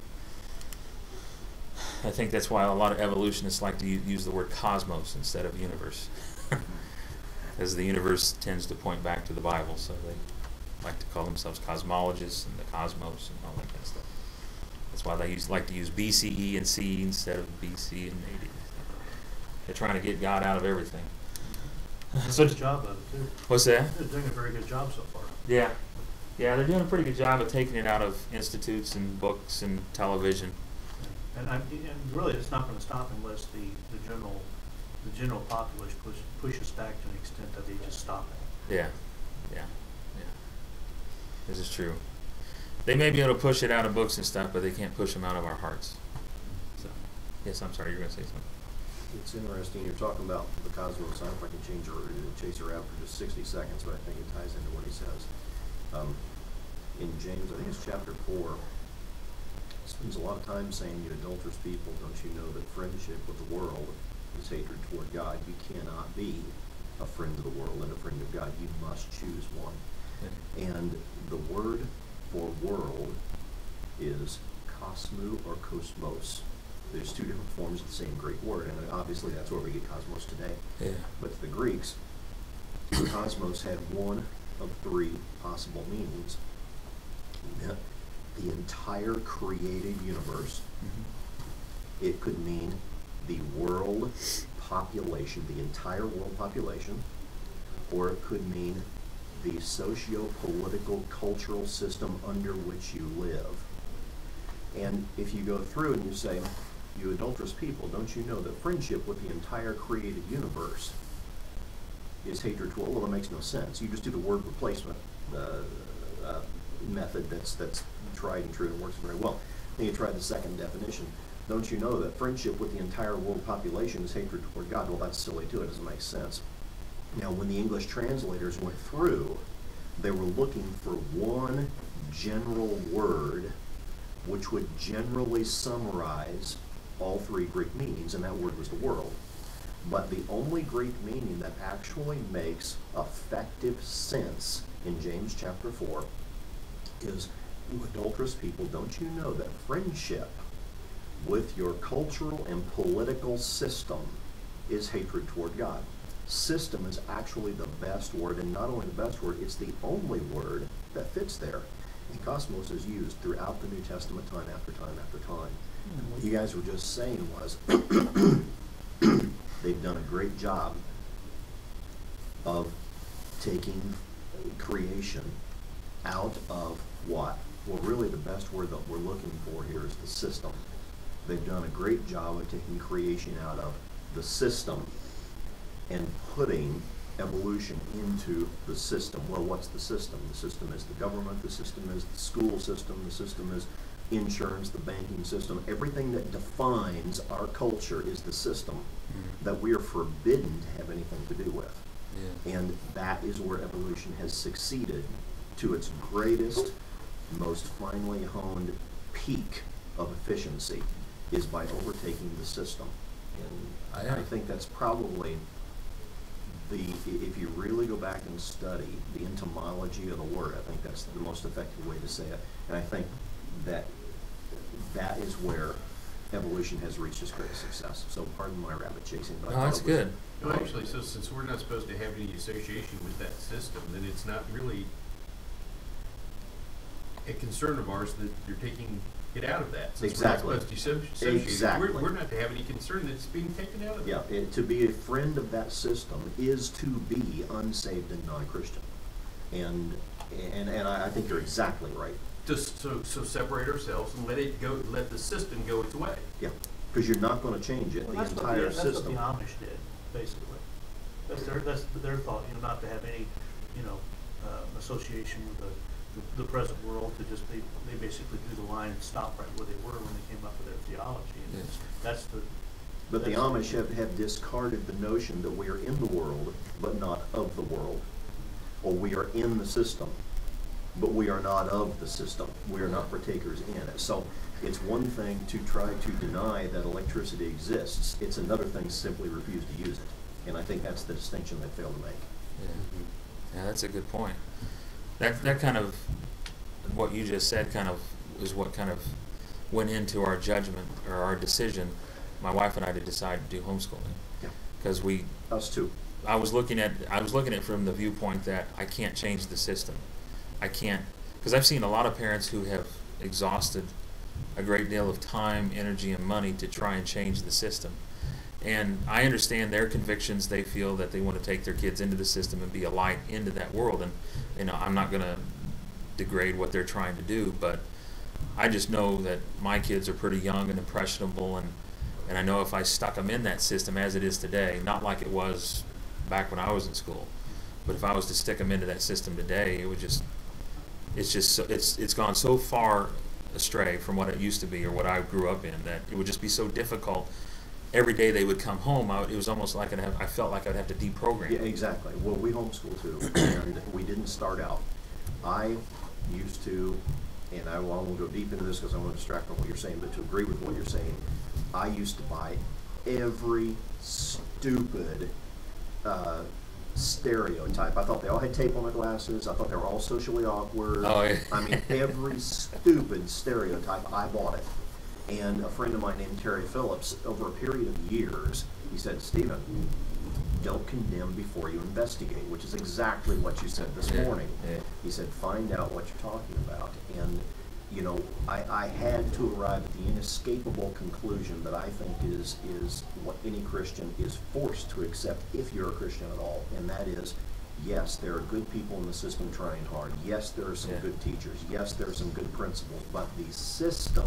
I think that's why a lot of evolutionists like to use the word cosmos instead of universe. As the universe tends to point back to the Bible, so they like to call themselves cosmologists and the cosmos and all that kind of stuff. That's why they like to use BCE and CE instead of BC and AD. They're trying to get God out of everything. So good job of it too. What's that? They're doing a very good job so far. Yeah. Yeah, they're doing a pretty good job of taking it out of institutes and books and television. And really, it's not going to stop unless the general populace pushes back to an extent that they just stop it. Yeah. This is true. They may be able to push it out of books and stuff, but they can't push them out of our hearts. So, yes, I'm sorry, you're going to say something. It's interesting, you're talking about the cosmos. I don't know if I can chase her out for just 60 seconds, but I think it ties into what he says. In James, I think it's chapter 4, spends a lot of time saying, you adulterous people, don't you know that friendship with the world is hatred toward God? You cannot be a friend of the world and a friend of God. You must choose one. And the word for world is cosmos or cosmos. There's two different forms of the same Greek word, and obviously that's where we get cosmos today. Yeah. But to the Greeks, cosmos had one of three possible meanings. It meant the entire created universe. Mm-hmm. It could mean the world population, the entire world population, or it could mean the socio-political cultural system under which you live. And if you go through and you say, you adulterous people, don't you know that friendship with the entire created universe is hatred toward? Well, that makes no sense. You just do the word replacement method that's tried and true and works very well. Then you try the second definition. Don't you know that friendship with the entire world population is hatred toward God? Well, that's silly too. It doesn't make sense. Now, when the English translators went through, they were looking for one general word which would generally summarize all three Greek meanings, and that word was the world. But the only Greek meaning that actually makes effective sense in James chapter 4 is, you adulterous people, don't you know that friendship with your cultural and political system is hatred toward God? System is actually the best word, and not only the best word, it's the only word that fits there. And cosmos is used throughout the New Testament time after time after time. And what you guys were just saying was they've done a great job of taking creation out of what? Well, really the best word that we're looking for here is the system. They've done a great job of taking creation out of the system and putting evolution into the system. Well, what's the system? The system is the government, the system is the school system, the system is insurance, the banking system. Everything that defines our culture is the system that we are forbidden to have anything to do with. Yeah. And that is where evolution has succeeded to its greatest, most finely honed peak of efficiency, is by overtaking the system. And I think that's probably if you really go back and study the etymology of the word, I think that's the most effective way to say it. And I think that is where evolution has reached its greatest success. So pardon my rabbit chasing, but no, that's good. No, actually, so since we're not supposed to have any association with that system, then it's not really a concern of ours that you're taking it out of that. Since exactly. We're not supposed to associate. Exactly. We're not to have any concern that it's being taken out of it. Yeah, to be a friend of that system is to be unsaved and non-Christian. And I think you're exactly right So separate ourselves and let it go. Let the system go its way. Yeah, because you're not going to change it. Well, The that's what entire that's what the system. Amish did, basically. That's their thought, not to have any, association with the present world, to just, they basically drew the line and stopped right where they were when they came up with their theology. And Yes. that's the. But the that's Amish have discarded the notion that we are in the world, but not of the world. Or we are in the system, but we are not of the system. We are not partakers in it. So it's one thing to try to deny that electricity exists. It's another thing to simply refuse to use it. And I think that's the distinction they fail to make. Yeah, that's a good point. That kind of, what you just said kind of is what kind of went into our judgment or our decision, my wife and I, to decide to do homeschooling. Yeah. Because Us too. I was looking at it from the viewpoint that I can't change the system. I can't, because I've seen a lot of parents who have exhausted a great deal of time, energy, and money to try and change the system. And I understand their convictions. They feel that they want to take their kids into the system and be a light into that world. And I'm not going to degrade what they're trying to do, but I just know that my kids are pretty young and impressionable, and I know if I stuck them in that system as it is today, not like it was back when I was in school, but if I was to stick them into that system today, it's gone so far astray from what it used to be or what I grew up in, that it would just be so difficult. Every day they would come home, it was almost like I felt like I'd have to deprogram. Yeah, exactly. Well, we homeschool too, and we didn't start out. I used to, and I won't go deep into this because I want to distract from what you're saying, but to agree with what you're saying, I used to buy every stupid stereotype. I thought they all had tape on their glasses. I thought they were all socially awkward. Oh, yeah. I mean, every stupid stereotype, I bought it. And a friend of mine named Terry Phillips, over a period of years, he said, Stephen, don't condemn before you investigate, which is exactly what you said this morning. Yeah. He said, find out what you're talking about. And, I had to arrive at the inescapable conclusion that I think is what any Christian is forced to accept if you're a Christian at all. And that is, yes, there are good people in the system trying hard. Yes, there are some good teachers. Yes, there are some good principles. But the system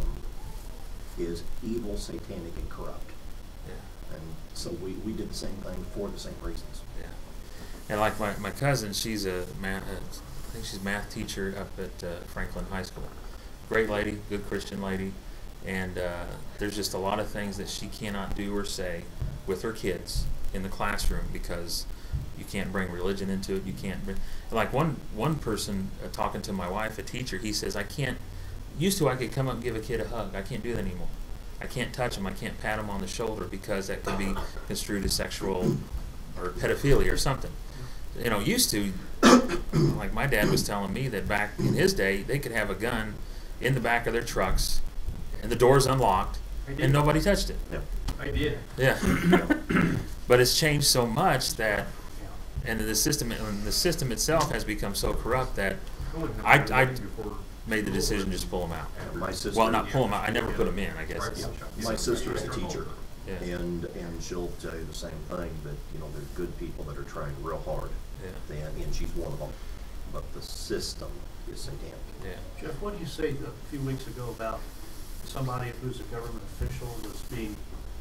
is evil, satanic, and corrupt. Yeah. And so we did the same thing for the same reasons. Yeah. And like my cousin, she's I think she's a math teacher up at Franklin High School. Great lady, good Christian lady. And there's just a lot of things that she cannot do or say with her kids in the classroom because you can't bring religion into it. You can't bring, like one person talking to my wife, a teacher, he says, I can't, used to I could come up and give a kid a hug. I can't do that anymore. I can't touch him. I can't pat him on the shoulder because that could be construed as sexual or pedophilia or something. Used to, like my dad was telling me that back in his day, they could have a gun in the back of their trucks and the doors unlocked and nobody touched it. Yeah. I did. Yeah. But it's changed so much that, and the system itself has become so corrupt that I made the decision to just pull them out. My sister, Well, not pull them out. I never put them in, I guess. my sister is a teacher, Yeah. and she'll tell you the same thing, that, there's good people that are trying real hard, Yeah. and she's one of them. But the system is satanic. Yeah. Jeff, what did you say a few weeks ago about somebody who's a government official was being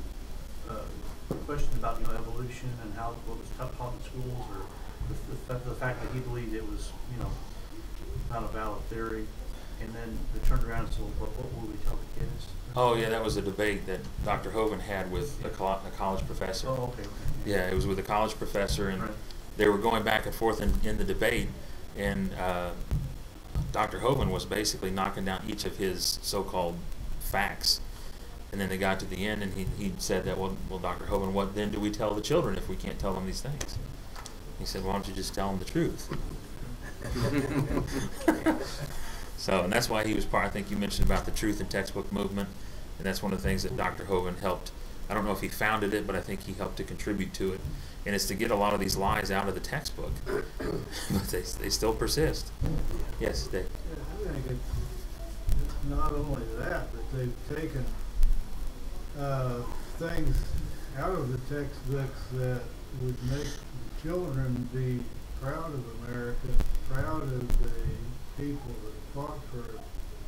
questioned about evolution and what was taught in schools, or the fact that he believed it was not a valid theory, and then they turned around and said, well, what will we tell the kids? Oh, yeah, that was a debate that Dr. Hovind had with a college professor. Oh, okay. Yeah, it was with a college professor, and Right. they were going back and forth in the debate, and Dr. Hovind was basically knocking down each of his so-called facts. And then they got to the end, and he said that, well, Dr. Hovind, what then do we tell the children if we can't tell them these things? He said, why don't you just tell them the truth? So, and that's why he was part, I think you mentioned about the truth and textbook movement, and that's one of the things that Dr. Hovind helped. I don't know if he founded it, but I think he helped to contribute to it. And it's to get a lot of these lies out of the textbook. But they still persist. Yes, Dave. I think it's not only that, but they've taken things out of the textbooks that would make the children be proud of America, proud of the people that fought for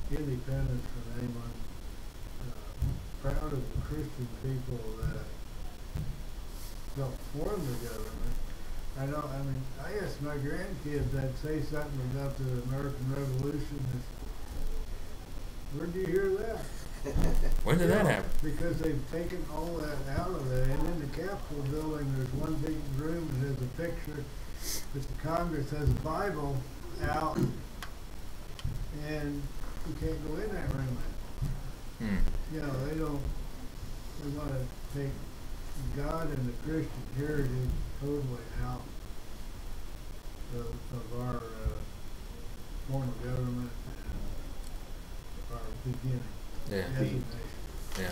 independence from anyone. Proud of the Christian people that don't form the government. I asked my grandkids, I'd say something about the American Revolution. Where'd you hear that? When did that happen? Because they've taken all that out of it. And in the Capitol building, there's one big room that has a picture that the Congress has a Bible out, and you can't go in that room. You know, they want to take God and the Christian heritage totally out of our form of government and our beginning. Yeah.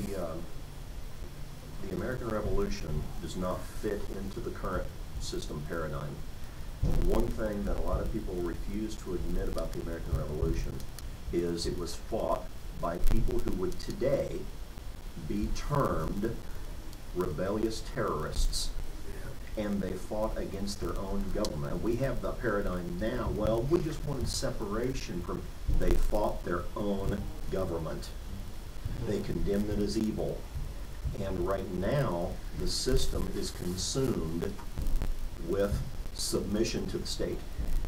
The American Revolution does not fit into the current system paradigm. One thing that a lot of people refuse to admit about the American Revolution is it was fought by people who would today be termed rebellious terrorists, and they fought against their own government. And we have the paradigm now, well, we just wanted separation from, they fought their own government. They condemned it as evil. And right now, the system is consumed with submission to the state.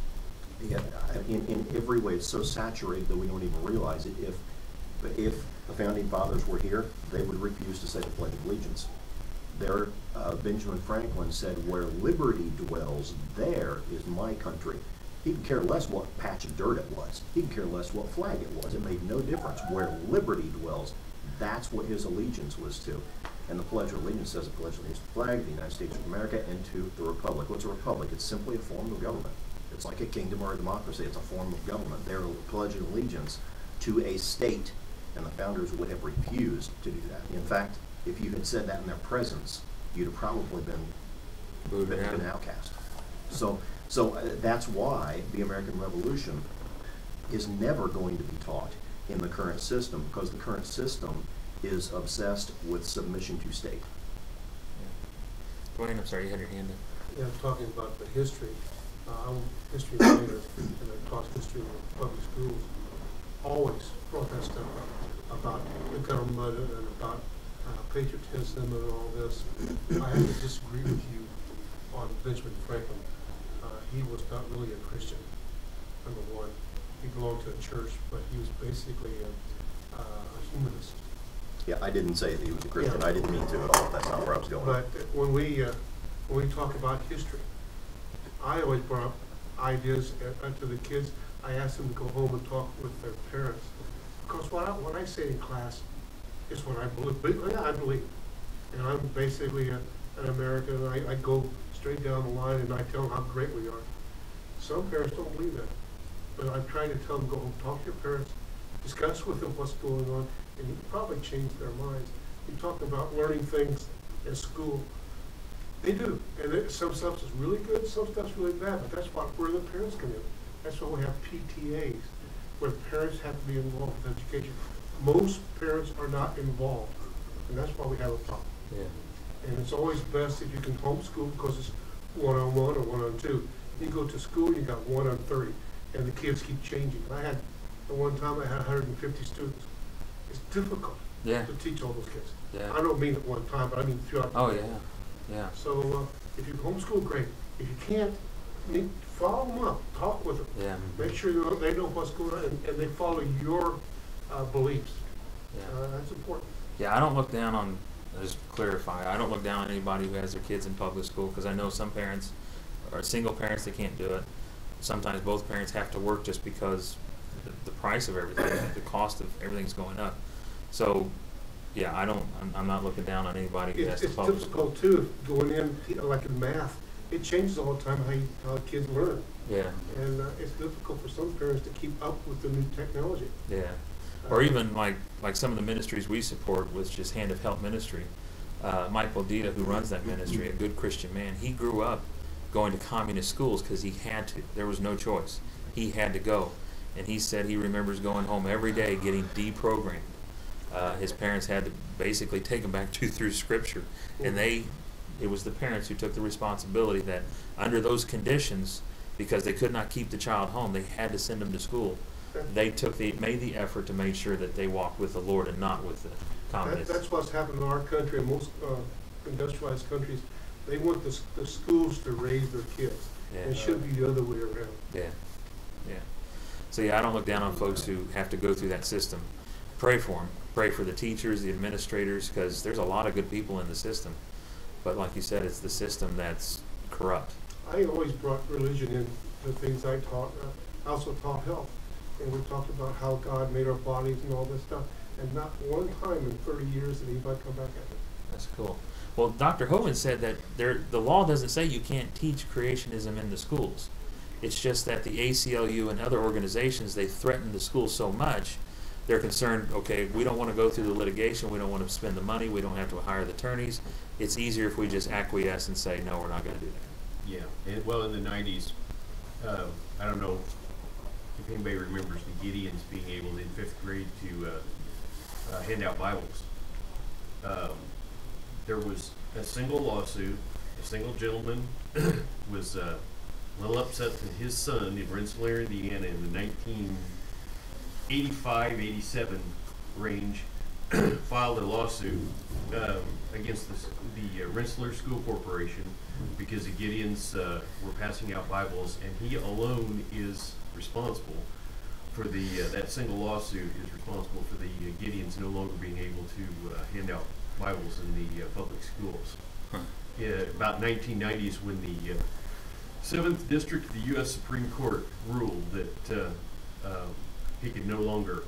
In every way, it's so saturated that we don't even realize it. If the Founding Fathers were here, they would refuse to say the Pledge of Allegiance. Benjamin Franklin said, where liberty dwells, there is my country. He could care less what patch of dirt it was. He could care less what flag it was. It made no difference. Where liberty dwells, that's what his allegiance was to. And the Pledge of Allegiance says, the Pledge of Allegiance to the flag of the United States of America and to the Republic. What's a republic? It's simply a form of government. It's like a kingdom or a democracy. It's a form of government. They're pledging allegiance to a state, and the founders would have refused to do that. In fact, if you had said that in their presence, you'd have probably been an outcast. So that's why the American Revolution is never going to be taught in the current system, because the current system is obsessed with submission to state. Go ahead, I'm sorry, you had your hand up. Yeah, I'm talking about the history. I'm a history major, and I taught history in public schools. Always brought that stuff up about the government and about patriotism and all this. I have to disagree with you on Benjamin Franklin. He was not really a Christian, number one. He belonged to a church, but he was basically a humanist. Yeah, I didn't say that he was a Christian. Yeah. I didn't mean to at all. That's not where I was going. But when we talk about history, I always brought up ideas to the kids. I asked them to go home and talk with their parents. Because what I say in class is what I believe. Yeah, I believe. And I'm basically an American, and I go straight down the line and I tell them how great we are. Some parents don't believe that. But I'm trying to tell them, go home, talk to your parents, discuss with them what's going on, and you can probably change their minds. You talk about learning things at school. They do. And some stuff is really good, some stuff's really bad, but that's where the parents come in. That's why we have PTAs, where parents have to be involved with education. Most parents are not involved, and that's why we have a problem. Yeah. And it's always best if you can homeschool, because it's one-on-one or one-on-two. You go to school, you got 1 on 30, and the kids keep changing. At one time I had 150 students. It's difficult to teach all those kids. Yeah. I don't mean at one time, but I mean throughout the day. Yeah. So if you homeschool, great. If you can't, follow them up, talk with them. Yeah. Make sure they know what's going on, and they follow your beliefs. Yeah. That's important. Yeah, I don't look down on, just to clarify, I don't look down on anybody who has their kids in public school, because I know some parents are single parents that can't do it. Sometimes both parents have to work just because the price of everything, the cost of everything's going up. So, yeah, I'm not looking down on anybody who has to public school. It's difficult too, going in, like in math. It changes all the time how kids learn. Yeah. And it's difficult for some parents to keep up with the new technology. Yeah. Or even like some of the ministries we support, which is Hand of Help Ministry. Mike Bodita, who runs that ministry, a good Christian man, he grew up going to communist schools because he had to. There was no choice. He had to go. And he said he remembers going home every day getting deprogrammed. His parents had to basically take him back through Scripture. And it was the parents who took the responsibility that under those conditions, because they could not keep the child home, they had to send him to school. made the effort to make sure that they walked with the Lord and not with the communists. That's what's happened in our country and most industrialized countries. They want the schools to raise their kids. Yeah. It should be the other way around. Yeah, yeah. So yeah, I don't look down on folks who have to go through that system. Pray for them. Pray for the teachers, the administrators, because there's a lot of good people in the system. But like you said, it's the system that's corrupt. I always brought religion in the things I taught. I also taught health. And we talked about how God made our bodies and all this stuff. And not one time in 30 years did anybody come back at it. That's cool. Well, Dr. Hovind said that the law doesn't say you can't teach creationism in the schools. It's just that the ACLU and other organizations, they threaten the schools so much, they're concerned, okay, we don't want to go through the litigation, we don't want to spend the money, we don't have to hire the attorneys. It's easier if we just acquiesce and say, no, we're not going to do that. Yeah, and, well, in the 90s, I don't know if anybody remembers the Gideons being able in 5th grade to hand out Bibles. There was a single lawsuit. A single gentleman was a little upset that his son in Rensselaer, Indiana, in the 1985-87 range, filed a lawsuit against the Rensselaer School Corporation because the Gideons were passing out Bibles, and he alone is responsible for that single lawsuit is responsible for the Gideons no longer being able to hand out Bibles in the public schools. Huh. About 1990s, when the 7th District of the U.S. Supreme Court ruled that he could no longer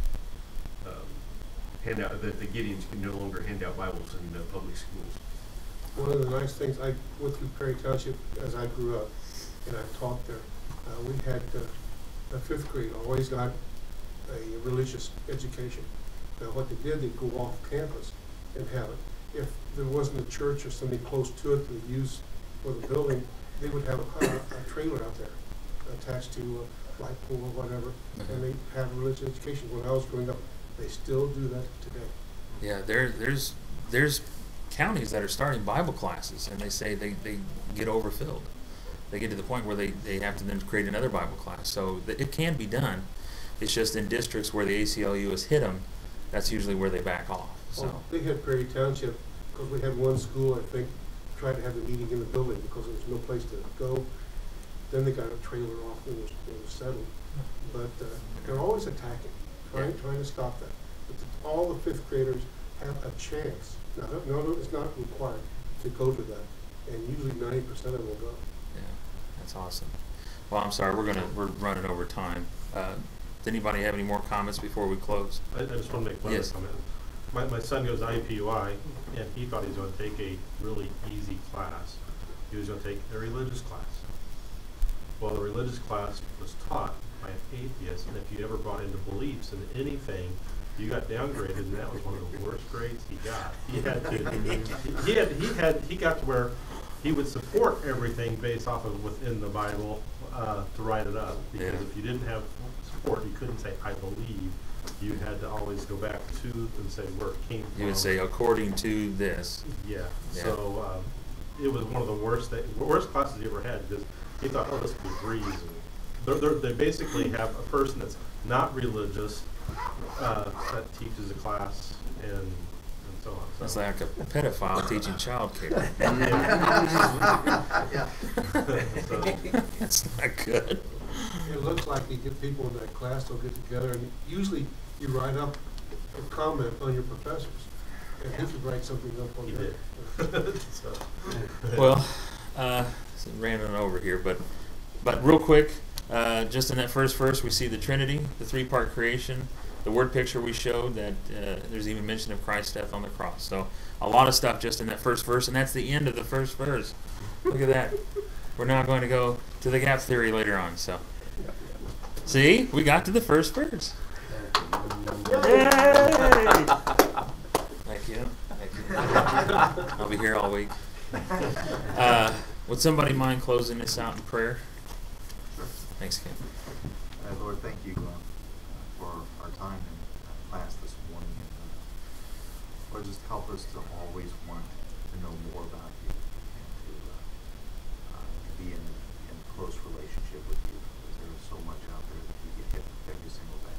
that the Gideons could no longer hand out Bibles in public schools. One of the nice things, I went through Perry Township as I grew up, and I taught there. We had the 5th grade always got a religious education. Now what they did, they'd go off campus and have it. If there wasn't a church or something close to it to use for the building, they would have a trailer out there attached to a light pole or whatever, and they have religious education. When I was growing up, they still do that today. Yeah, there's counties that are starting Bible classes, and they say they get overfilled. They get to the point where they have to then create another Bible class. So it can be done. It's just in districts where the ACLU has hit them, that's usually where they back off. So Well, they had Perry Township, because we had one school, I think, tried to have the meeting in the building because there was no place to go. Then they got a trailer off and it was settled. But they're always attacking, trying to stop that. But all the 5th graders have a chance. Now, no, it's not required to go to that. And usually 90% of them will go. yeah, that's awesome. Well, I'm sorry, we're running over time. Does anybody have any more comments before we close? I just want to make one Yes. other comment. My son goes to IUPUI, and he thought he was going to take a really easy class. He was going to take a religious class. Well, the religious class was taught by an atheist, and if you ever brought into beliefs in anything, you got downgraded, and that was one of the worst grades he got. He had to, he got to where he would support everything based off of within the Bible to write it up. Because Yeah. if you didn't have support, you couldn't say "I believe." You had to always go back to and say where it came from. You would say according to this. Yeah. Yeah. So it was one of the worst classes he ever had because he thought, oh, this would be a breeze. They basically have a person that's not religious that teaches a class and so on. So. It's like a pedophile teaching child care. That's not good. It looks like you get people in that class, they'll get together, and usually you write up a comment on your professors. And he could write something up on He there. did. So. Well, ran on over here, but real quick, just in that first verse, we see the Trinity, the 3-part creation, the word picture we showed that there's even mention of Christ's death on the cross. So a lot of stuff just in that first verse, and that's the end of the first verse. Look at that. We're now going to go to the gap theory later on. So, see, we got to the first verse. Yay! Thank you. Thank you. I'll be here all week. Would somebody mind closing this out in prayer? Thanks, Kim. Lord, thank you for our time in class this morning. And, Lord, just help us to always want to know more about you and to be in close relationship with you. Because there's so much out there that you get hit every single day.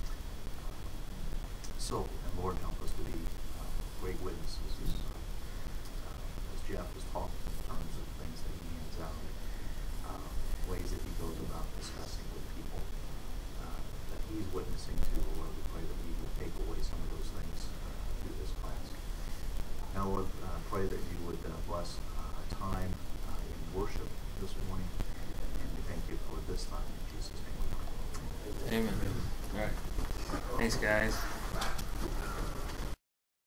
So, and Lord, help us to be great witnesses as Jeff was talking in terms of things that he hands out, ways that he goes about discussing with people that he's witnessing to. Lord, we pray that he will take away some of those things through this class. Now, Lord, pray that you would bless our time in worship this morning, and we thank you for this time. In Jesus' name we pray. Amen. All right. Thanks, guys.